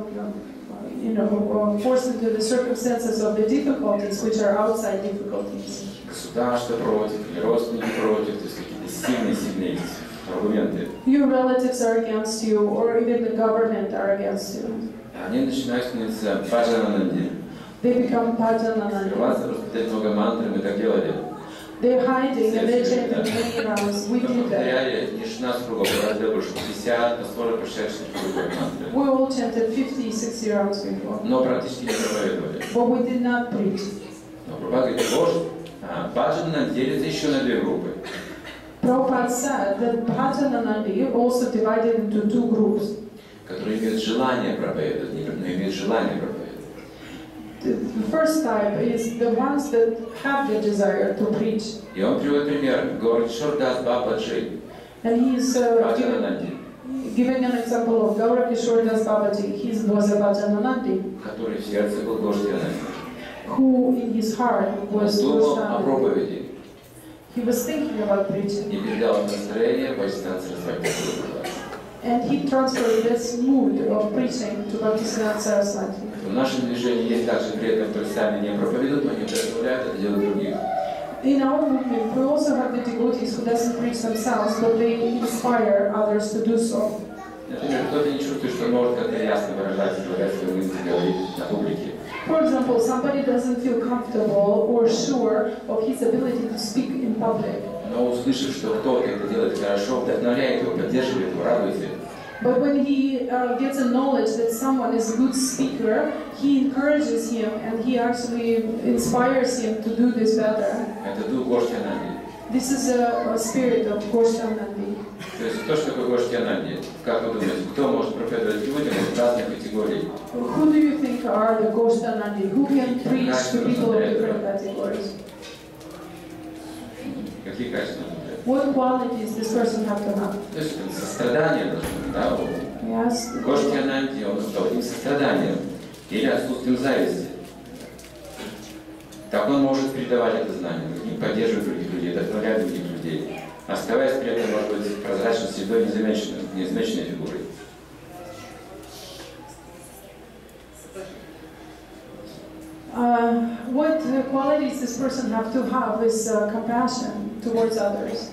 forced into the circumstances of the difficulties, which are outside difficulties. государство против, или родственники против, то есть какие-то сильные аргументы. Your relatives are against you, or even the government are against you. Они начинают становиться баджанананди. They become Bhajananandi. Скрываться, распределять много мантр, мы так делали. They're hiding and they're chanting many rounds. We Мы did that. повторяли не 16 кругов, а гораздо больше, 50, на 40 прошедших кругов мантры. We all chanted 50, 60 rounds before. Но практически не проповедовали. But we did not preach. Но Прабхупада говорит, баджанананди делится еще на две группы. Prabhupada said that Bhajananandi also divided into two groups. Которые имеют желание проповедовать, но имеют желание проповедовать. The first type is the ones that have the desire to preach. И он приводит пример. Говорит, Шордас Бабаджи, And he's Баджанананди, giving an example of Gaura Kishore Das Babaji. He was a Bhajananandi, который в сердце был Гоштиананди. who in his heart Он was думал о Goshanandi. проповеди He was thinking about preaching. и передал настроение Вайснанцы Расвати. And he transferred this mood of preaching to Bhaktisiddhanta Saraswati. В нашем движении есть также при этом, которые сами не проповедуют, но они вдохновляют это делать других. In our movement, we also have the devotees who doesn't preach themselves, but they inspire others to do so. Например, кто-то не чувствует, что может как-то ясно выражать, излагать свои мысли, говорить на публике. For example, somebody doesn't feel comfortable or sure of his ability to speak in public. Но услышав, что кто-то это делает хорошо, вдохновляет его, поддерживает его, радуется. But when he gets a knowledge that someone is a good speaker, he encourages him and he actually inspires him to do this better. Это дух Гоштиананди. This is a spirit of Goshanandi. То есть то, что такое Гоштиананди, как вы думаете, кто может проповедовать людям из разных категорий? Who do you think are the Goshanandi? Who can preach to people of different categories? Какие качества? What qualities this person have to have? То есть сострадание должно быть, да? Yes. Гоштиананди, он обладает состраданием или отсутствием зависти. Так он может передавать это знание, другим, поддерживать других людей, вдохновлять других людей, оставаясь при этом, может быть, прозрачной, седой, незамеченной фигурой. What qualities this person have to have is compassion towards others.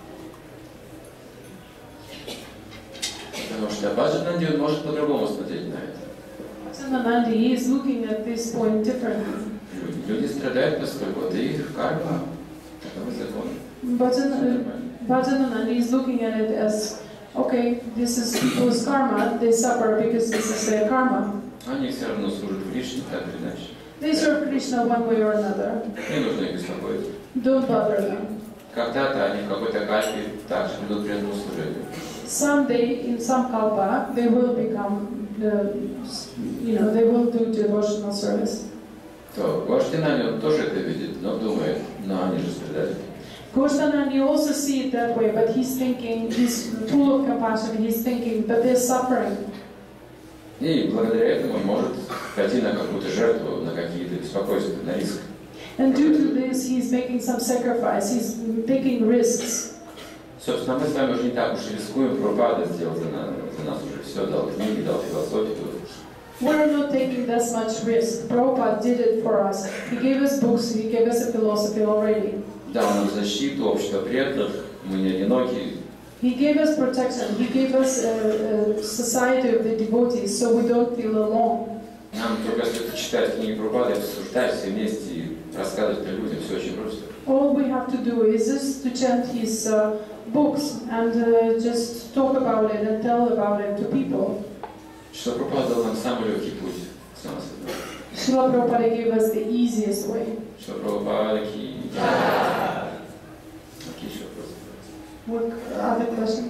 Потому что Баджананди, он может по-другому смотреть на это. Bhajananandi is looking at this point differently. Люди страдают, поскольку это их карма, такой закон. Bhajananandi is looking at it as, okay, this is people's karma, they suffer because this is their karma. Они все равно служат Кришне, так или иначе. They serve Krishna one way or another. Не нужно их беспокоить. Don't bother them. Когда-то они в какой-то кальпе также придут к преданному служению. Someday, in some kalpa, they will become, they will do devotional service. То Гоштиананди, он тоже это видит, но думает, но они же страдают. Goshanandi also see it that way, but he's thinking, he's full of compassion, he's thinking, but they're suffering. И благодаря этому он может пойти на какую-то жертву, на какие-то беспокойства, на риск. And due to this, he's making some sacrifice, he's taking risks. Собственно, мы с вами уже не так уж и рискуем, Прабхупада сделал за нас уже все, дал книги, дал философию. We're not taking that much risk. Prabhupada did it for us. He gave us books, he gave us a philosophy already. Дал нам защиту, общество преданных, мы не одиноки. He gave us protection, he gave us a society of the devotees, so we don't feel alone. Нам только стоит читать книги Прабхупады, обсуждать все вместе и рассказывать это людям, все очень просто. All we have to do is just to chant his books and just talk about it and tell about it to people. Что Прабхупада дал нам самый легкий путь к самосознанию. Srila Prabhupada gave us the easiest way. Что Прабхупада какие еще вопросы? What other questions?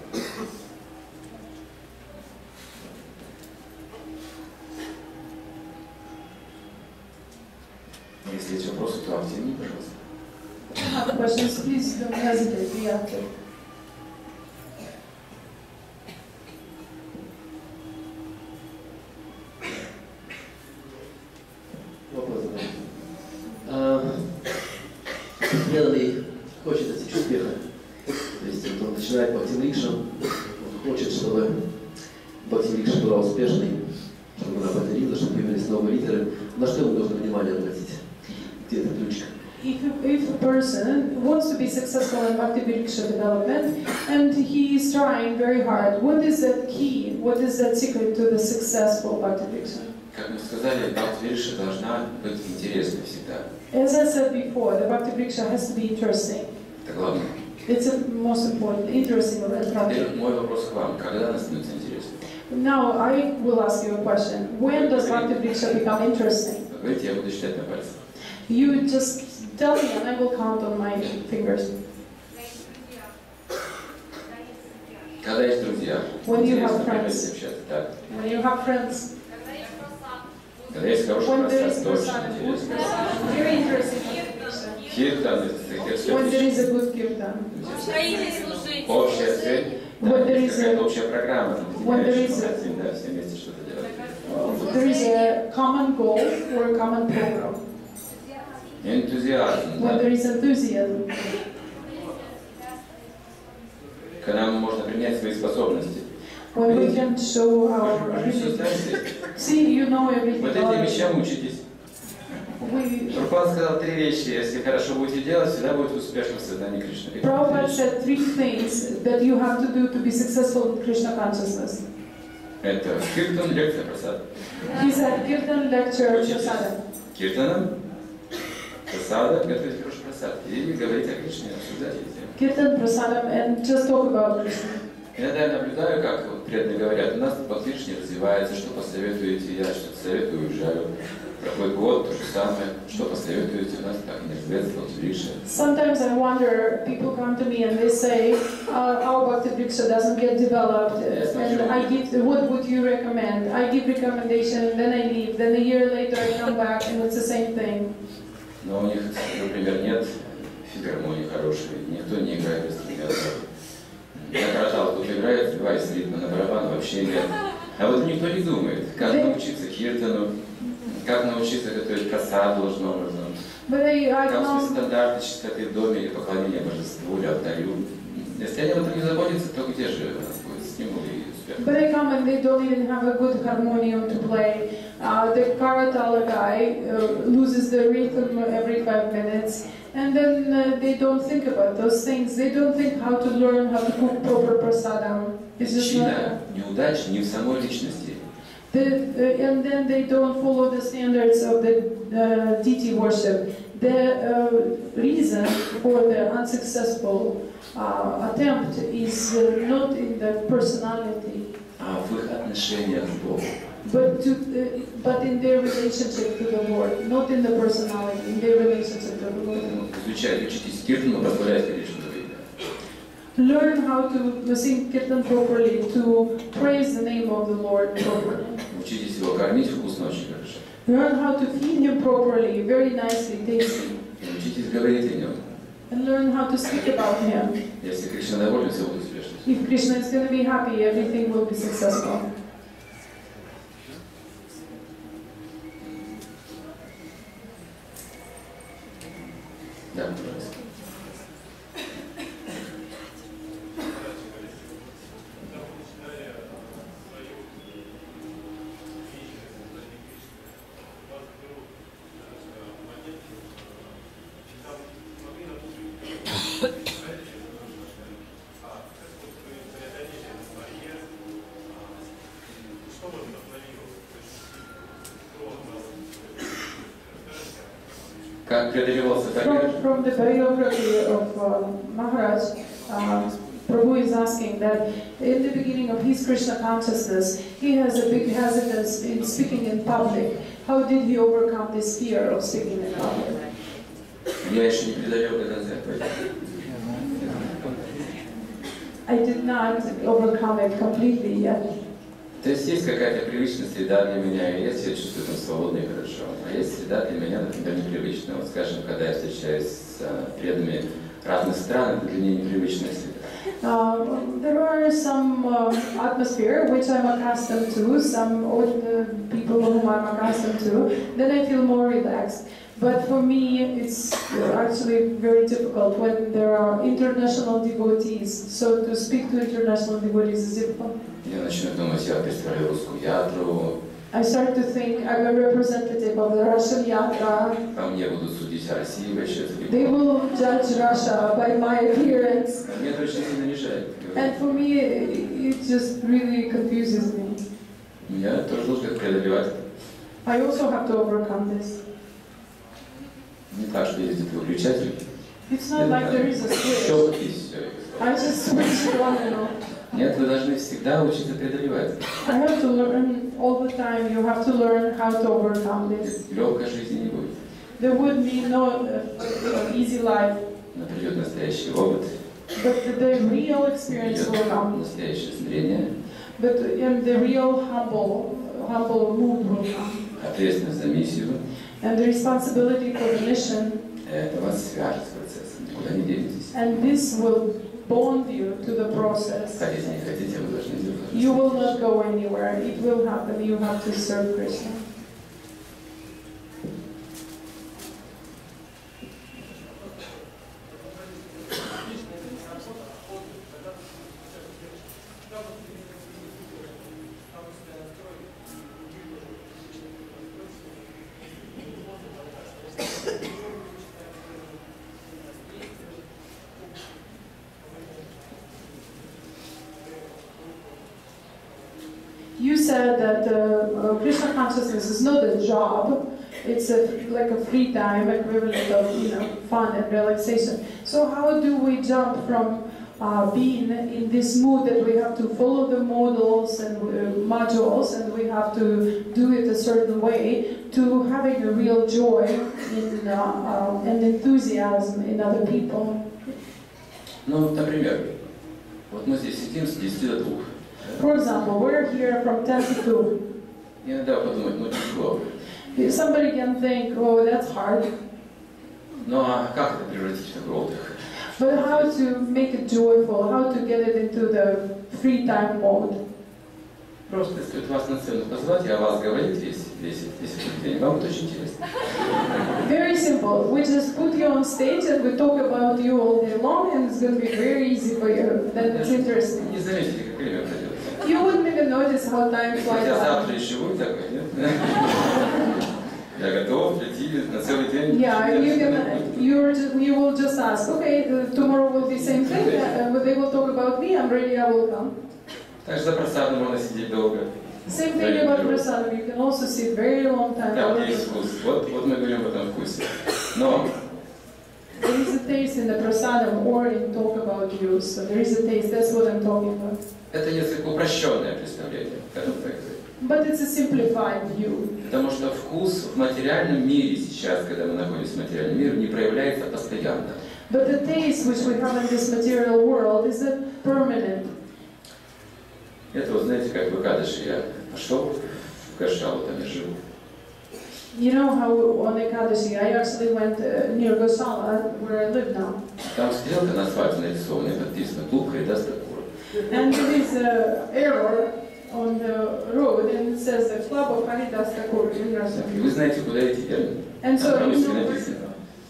Если есть вопросы, то активнее, пожалуйста. If you have questions, please don't hesitate, be active. Вопрос задан. Преданный хочет достичь успеха. То есть он начинает Бхакти-врикшу, он хочет, чтобы Бхакти-врикша была успешной, чтобы она подарила, чтобы появились новые лидеры. На что ему нужно внимание обратить? Где эта ключка? If a person wants to be successful in Bhakti Vriksha development and he is trying very hard, what is that key? What is that secret to the successful Bhakti Vriksha? Как мы сказали, Бхакти-врикша должна быть интересной всегда. As I said before, the Bhakti Vriksha has to be interesting. Это главное. It's the most important, interesting and Теперь attractive. мой вопрос к вам. Когда она становится интересной? Now I will ask you a question. When does Bhakti Vriksha become interesting? Вы говорите, я буду считать на пальцах. You just tell me and I will count on my fingers. Когда есть друзья, When you интересно have friends. общаться, так. When you have friends. Когда есть хороший When there просад, is то очень prasad, good интересно. prasad, very interesting. Киртан, это все When there is отлично. a good kirtan. Общая цель, When there есть is какая-то a, общая программа, when there is да, все вместе что-то делать. there is a common goal or a common program. Энтузиазм, When да. there is enthusiasm. Когда можно принять свои способности. When we can show our Вы же все ability. знаете, See, you know everything вот about этим it. вещам учитесь. We, Прабхупада сказал 3 вещи. Если хорошо будете делать, всегда будет успешно в сознании Кришны. Prabhupada said 3 things that you have to do to be successful in Krishna consciousness. Это киртан, лекция, прасад. He said, Kirtan, lecture, prasada. Киртаном, прасада, готовить хороший прасад. И говорить о Кришне, обсуждать эти темы. Kirtan, prasadam, and just talk about Krishna. Иногда я наблюдаю, как вот преданные говорят, у нас Бхакти не развивается, что посоветуете, я что-то советую, уезжаю. Проходит год, то же самое, что посоветуете, у нас так не развивается Бхакти. Sometimes I wonder, people come to me and they say, our Bhakti Vriksha doesn't get developed, and I give, what would you recommend? I give recommendation, then I leave, then a year later I come back and it's the same thing. Но у них, например, нет филармонии хорошей, никто не играет инструментов. На каратал кто-то играет, сбиваясь ритма, на барабан вообще нет. А вот никто не думает, как научиться киртану, как научиться готовить прасад должным образом, как свои стандарты чистоты в доме или поклонения божеству или алтарю. Если они об этом не заботятся, то где же будет стимул и успех? But they come and they don't even have a good harmonium to play. The karatala guy loses the rhythm every 5 minutes, and then they don't think about those things. They don't think how to learn how to cook proper prasadam. It's just Причина not. неудач не в самой личности. And then they don't follow the standards of the deity worship. The reason for the unsuccessful attempt is not in the personality, А в их отношениях с Богом. but in their relationship to the Lord, not in the personality, in their relationship to the Lord. Учитесь киртану, прославляйте Кришну. Learn how to sing kirtan properly, to praise the name of the Lord properly. Учитесь его кормить вкусно, очень хорошо. Learn how to feed him properly, very nicely, tasty. И учитесь говорить о нем. And learn how to speak about him. Если Кришна доволен, все будет успешно. If Krishna is going to be happy, everything will be successful. Да, пожалуйста. Как преодолевался барьер? From the biography of Maharaj, Prabhu is asking that in the beginning of his Krishna consciousness, he has a big hesitance in speaking in public. How did he overcome this fear of speaking in public? Я еще не преодолел до конца. I did not overcome it completely yet. То есть какая-то привычная среда для меня, и я себя чувствую там свободно и хорошо. А есть среда для меня, например, непривычная. Вот, скажем, когда я встречаюсь с преданными разных стран, это для меня непривычная среда. There are some atmosphere which I'm accustomed to, some of the people whom I'm accustomed to, then I feel more relaxed. But for me, it's actually very difficult when there are international devotees. So to speak to international devotees is difficult. Я начну думать, я представляю русскую ятру. I start to think I'm a representative of the Russian Yatra. По мне будут судить о России вообще. They will judge Russia by my appearance. Мне это очень сильно мешает. And for me, it just really confuses me. Я тоже должен это преодолевать. I also have to overcome this. Не так, что есть выключатель. It's not like there is a switch. Щелк и все. I just switch it on and off. Нет, вы должны всегда учиться преодолевать. I have to learn all the time. You have to learn how to overcome this. Легкой жизни не будет. There would be no easy life. Но придет настоящий опыт. but the real experience идет will come. настоящее смирение, But in the real humble mood will come. ответственность за миссию. And the responsibility for the mission, Это вас свяжет с процессом, никуда не денетесь. and this will bond you to the process. Хотите, не хотите, вы должны делать. You will not go anywhere. It will happen. You have to serve Krishna. You said that Krishna consciousness is not a job; it's like a free time equivalent of fun and relaxation. So how do we jump from being in this mood that we have to follow the models and modules and we have to do it a certain way to having a real joy in and enthusiasm in other people? Ну, например, вот мы здесь сидим с 10 до 2. For example, we're here from 10 to 2. Иногда подумать, ну тяжело. Somebody can think, oh, that's hard. Ну а как это превратить в такой отдых? But how to make it joyful, how to get it into the free time mode? Просто, если вас на сцену позвать, и о вас говорить весь этот день, вам будет очень интересно. Very simple. We just put you on stage and we talk about you all day long and it's going to be very easy for you. Then it's interesting. Не заметите, как время пройдет. You wouldn't even notice how time flies Хотя by. завтра еще будет такое, нет? Я готов прийти на целый день. Yeah, you will just ask, okay, tomorrow will be same thing, but they will talk about me, I'm ready, I will come. Так что за просадом можно сидеть долго. Same thing about prasadam, you can also sit very long time. Там есть вкус. Вот мы говорим об этом вкусе. Но there is a taste in the prasadam or in talk about you, so there is a taste, that's what I'm talking about. это несколько упрощенное представление, скажем так. But it's a simplified view. Потому что вкус в материальном мире сейчас, когда мы находимся в материальном мире, не проявляется постоянно. But the taste which we have in this material world is a permanent. Это, вот знаете, как в Экадаши я пошел в Гошалу, там я живу. You know how on Ekadashi I actually went near Gosala, where I live now. Там стрелка на асфальте нарисована и написано «Клуб Хариdas Такур». And there is an error on the road and it says the club of Haridas Thakur in Russia. И вы знаете, куда идти, верно? And so Там you все know написано.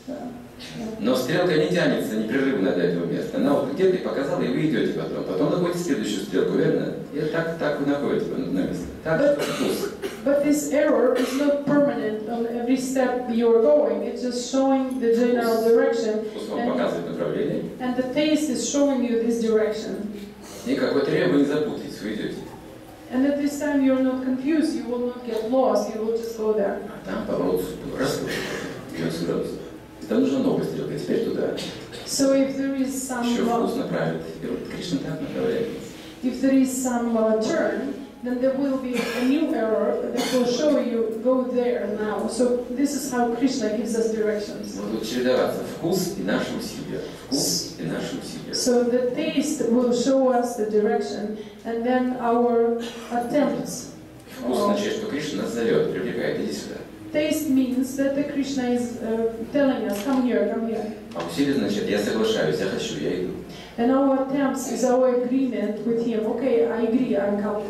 Но стрелка не тянется непрерывно до этого места. Она вот где-то и показала, и вы идете потом. Потом находите следующую стрелку, верно? И так вы находите на место. Так что вкус. But this error is not permanent on every step you're going. It's just showing the general direction. Вкус вам показывает направление. And the taste is showing you this direction. Никакой требы вы не запутаетесь, вы идете. And at this time you're not confused, you will not get lost, you will just go there. А там поворот раз, 90 градусов. Там нужна новая стрелка, теперь туда. So if there is some Еще вкус направит. И вот Кришна так направляет. if there is some turn, then there will be a new error that will show you go there now. So this is how Krishna gives us directions. Вот чередоваться вкус и наши усилия. Вкус и наши усилия. So the taste will show us the direction, and then our attempts. Вкус означает, что Кришна нас зовет, привлекает, иди сюда. Taste means that the Krishna is telling us, come here, come here. А усилие значит, я соглашаюсь, я хочу, я иду. And our attempts is our agreement with him. Okay, I agree, I'm coming.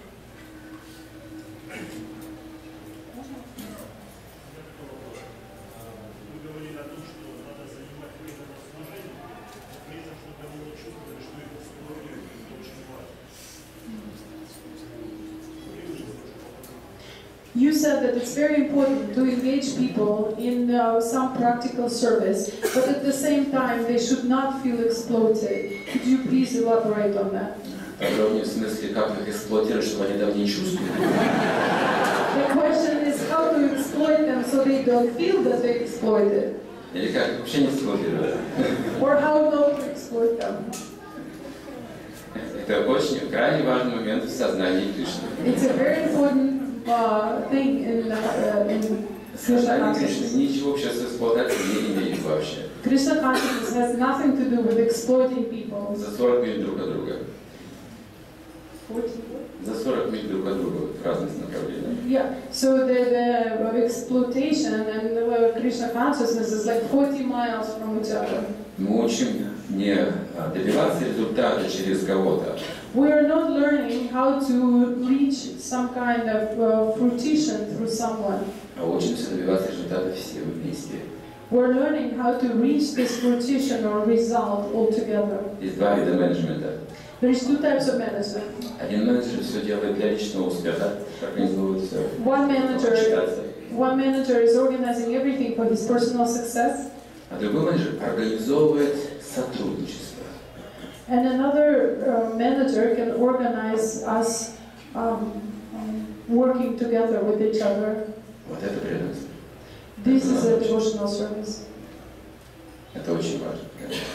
You said that it's very important to engage people in some practical service, but at the same time they should not feel exploited. Could you please elaborate on that? Подробнее в смысле, как их эксплуатировать, чтобы они там не чувствовали. The question is how to exploit them so they don't feel that they're exploited, Или как вообще не эксплуатировать. or how not to exploit them. Это очень крайне важный момент в сознании Кришны. It's a very important thing in Сознание Krishna Кришны consciousness. ничего общего с эксплуатацией не имеет вообще. Krishna consciousness has nothing to do with exploiting people. За 40 миль друг от друга. За 40 миль друг от друга в разных направлениях. Yeah, so the exploitation and the Krishna consciousness is like 40 miles from each other. Мы учим не добиваться результата через кого-то, We are not learning how to reach some kind of fruition through someone. а учимся добиваться результата все вместе. We're learning how to reach this fruition or result all together. Есть два вида менеджмента. There is two types of management. Один менеджер все делает для личного успеха, организует все. One manager is organizing everything for his personal success, А другой менеджер организовывает сотрудничество. and another manager can organize us working together with each other. Вот это преданность. This is a devotional service. Это очень важно.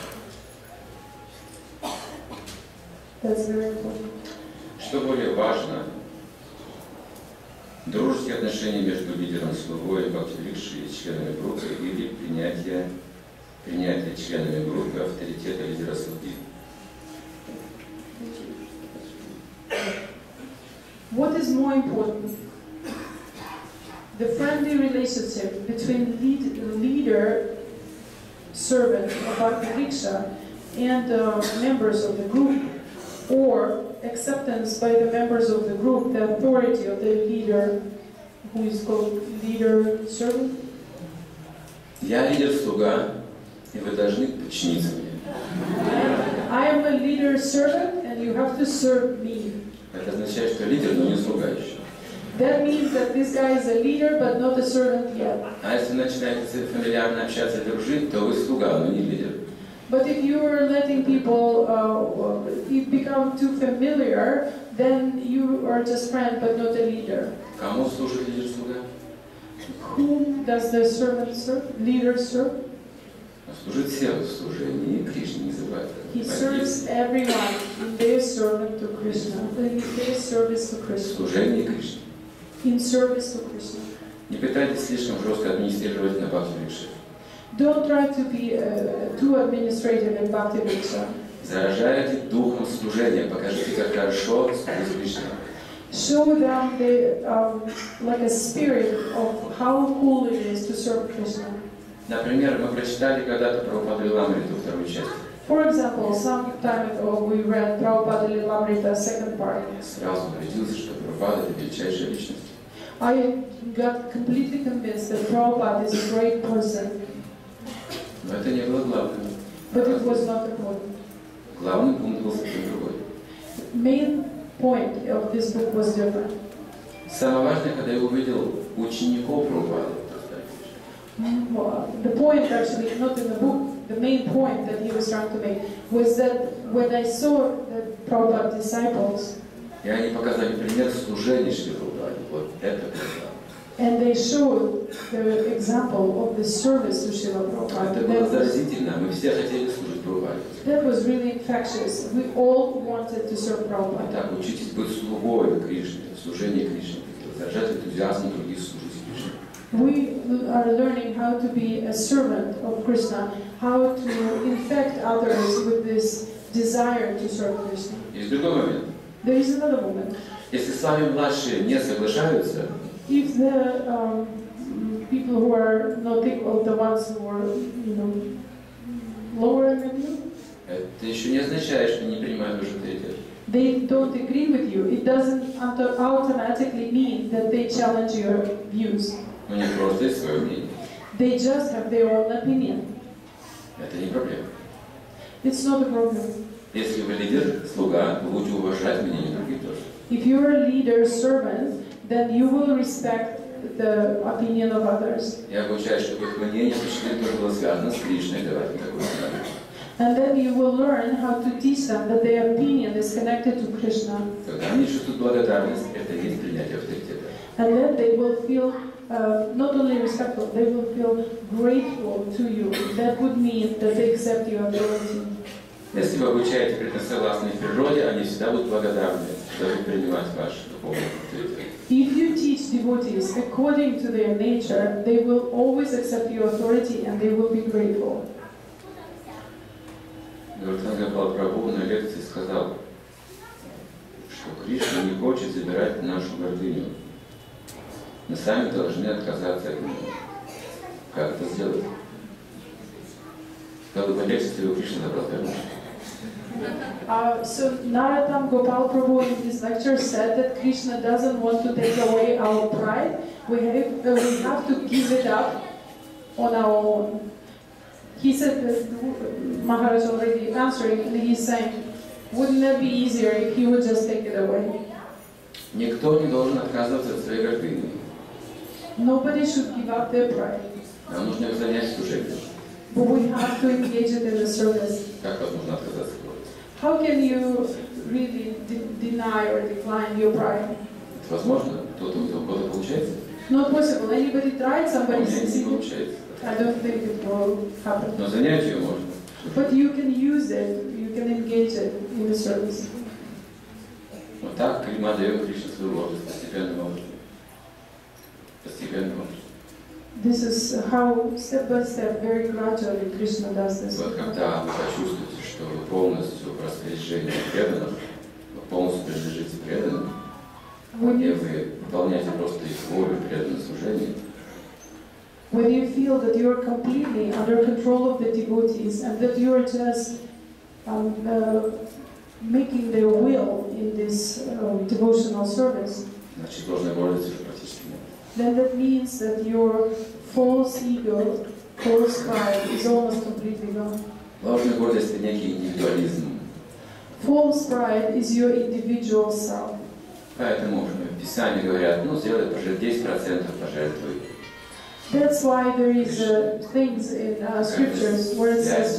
That's very important. Что более важно, дружеские отношения между лидером слугой Бхакти-врикши и членами группы или принятие членами группы авторитета лидера слуги? What is more important? The friendly relationship between leader, servant of Bhakti-vriksha and members of the group, or acceptance by the members of the group, the authority of the leader, who is called leader-servant? Я лидер-слуга, и вы должны подчиниться мне. I am a leader-servant, and you have to serve me. Это означает, что лидер, но не слуга еще. That means that this guy is a leader, but not a servant yet. А если начинаете фамильярно общаться и дружить, то вы слуга, но не лидер. But if you are letting people you become too familiar, then you are just friend, but not a leader. Кому служит лидер-слуга? Whom does the servant serve? Leader serve? Он служит всем в служении Кришне, не забывайте. He serves everyone in their servant to Krishna, in their service to В Krishna, служении Кришне. in service to Krishna. Не пытайтесь слишком жестко администрировать на Бхакти-врикше. Don't try to be too administrative in Bhakti-vriksha. Заражайте духом служения, покажите, как хорошо служить Кришне. Show them like a spirit of how cool it is to serve Krishna. Например, мы прочитали когда-то про Прабхупаду Лиламриту, вторую часть. For example, some time ago we read Prabhupada Lilamrita second part. Я сразу убедился, что Прабхупада — это величайшая личность. I got completely convinced that Prabhupada is a great person, Но это не было главным. but it was not important. Главный пункт был совсем другой. Main point of this book was different. Самое важное, когда я увидел учеников Прабхупады, The point actually, not in the book, the main point that he was trying to make was that when I saw the Prabhupada disciples, и они показали пример служения Шри Прабхупаде. Вот это главное. and they showed the example of the service to Srila Prabhupada, Это было заразительно. Мы все хотели служить Прабхупаде. that was really infectious. We all wanted to serve Prabhupada. Итак, учитесь быть слугой Кришне, в служении Кришне, заражать энтузиазм других служить Кришне. We are learning how to be a servant of Krishna, how to infect others with this desire to serve Krishna. Есть другой момент. There is another moment. Если с вами младшие не соглашаются, If the people who are not equal, the ones who are, lower than you, это еще не означает, что не принимают ваш авторитет. they don't agree with you. It doesn't automatically mean that they challenge your views. У них просто есть свое мнение. They just have their own opinion. Это не проблема. It's not a problem. Если вы лидер, слуга, вы будете уважать мнение других тоже. If you're a leader, servant, then you will respect the opinion of others. Я обучаю, чтобы их мнение тоже было связано с Кришной. Давайте такое знаем. And then you will learn how to teach them that their opinion is connected to Krishna. Когда они чувствуют благодарность, это и есть принятие авторитета. And then they will feel not only respectful, they will feel grateful to you. That would mean that they accept your authority. Если вы обучаете преданных согласно их природе, они всегда будут благодарны, что вы принимать ваш духовный авторитет. If you teach devotees according to their nature, they will always accept your authority and they will be grateful. Бхактивинода Прабху на лекции сказал, что Кришна не хочет забирать нашу гордыню. Мы сами должны отказаться от нее. Как это сделать? Когда бы лекцию его Кришна забрал, верно? So Narottam Gopal Prabhu in his lecture said that Krishna doesn't want to take away our pride. We have to give it up on our own. He said that Maharaj already answering, and he's saying, wouldn't that be easier if he would just take it away? Никто не должен отказываться от своей гордыни. Nobody should give up their pride. Нам нужно их занять служением. But we have to engage it in the service. Как возможно отказаться от гордости? How can you really deny or decline your pride? Это возможно? Кто-то получается? Not possible. Anybody tried, У somebody меня не succeeded. получается. I don't think it will happen. Но занять ее можно. But you can use it, you can engage it in the service. Вот так мы отдаем Кришне свою гордость, постепенно может. Постепенно может. This is how, step by step, very gradually, Krishna does this. Вот когда вы почувствуете, что вы полностью в распоряжении преданных, вы полностью принадлежите преданным, и вы выполняете просто их волю, преданное служение, when you feel that you are completely under control of the devotees and that you are just making their will in this devotional service, значит, ложная гордость уже практически нет. then that means that your false ego, false pride is almost completely gone. Ложная гордость – это некий индивидуализм. False pride is your individual self. Поэтому в Писании говорят, ну, сделай, 10% пожертвуй. That's why there is things in scriptures where it says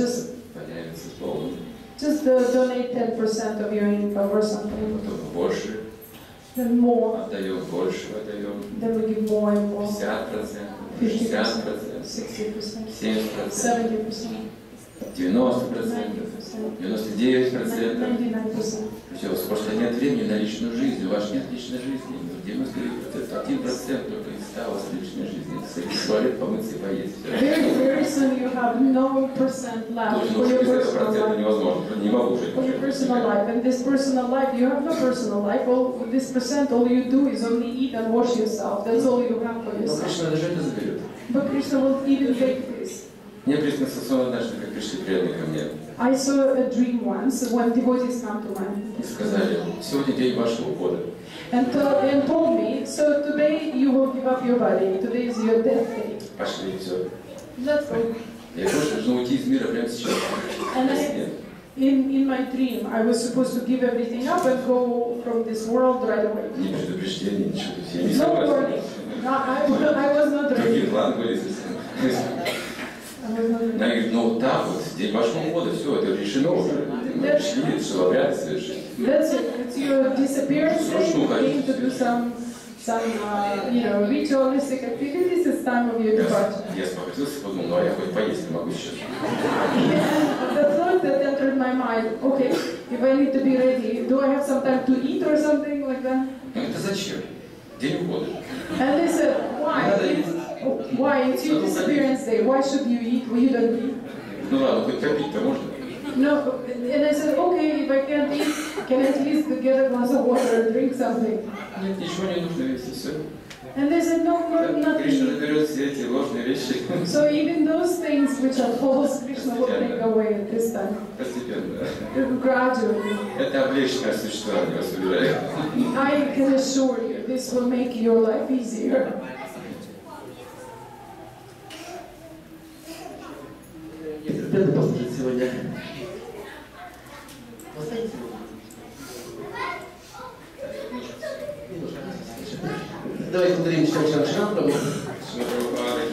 just donate 10% of your income or something. Потом больше. Then more. Отдаем, больше отдаем. Then we give more and more. 50%, 50%, 60%, 60%, 70%, 70%, 90%, 99%. 99%. Все, потому что нет времени на личную жизнь, у вас нет личной жизни. 99%, 1% только из 100 у вас личной жизни. Сходить в туалет, помыться и поесть. Very soon you have no % left for your personal life. Невозможно, не могу жить. For your personal life, and this personal life, you have no personal life. All this %, all you do is only eat and wash yourself. That's all you have for Но yourself. Кришна даже это заберет. But Krishna will even take this. Мне приснился сон однажды, как пришли преданные ко мне. I saw a dream once when devotees come to me. И сказали, сегодня день вашего ухода. And told me, so today you will give up your body. Today is your death day. Пошли, все. Let's go. Я просто должен уйти из мира прямо сейчас. In my dream, I was supposed to give everything up and go from this world right away. Ни предупреждения, ничего. Я не No согласен. warning. No, I was not ready. Другие планы были совсем. Она говорит, ну так вот, день вашего ухода, все, это решено уже. Мы пришли, чтобы обряд совершить. That's it. It's your disappearance day. You came to do some ritualistic activities. It's time of your departure. Я спохватился, подумал, ну а я хоть поесть не могу сейчас. And the thought that entered my mind, okay, if I need to be ready, do I have some time to eat or something like that? Ну это зачем? День ухода. And they said, why? Why? It's your disappearance day. Why should you eat? Well, you don't eat. Ну ладно, хоть попить-то можно. No, and I said, okay, if I can't eat, can I at least get a glass of water or drink something? Нет, ничего не нужно, ведь все. And they said, no, Кришна nothing. заберет все эти ложные вещи. So even those things which are false, Krishna will take away at this time. Постепенно. Gradually. Это облегченное существование, вас уверяю. I can assure you, this will make your life easier. Это послушать сегодня. Давайте благодарим Шри Шри Прабху.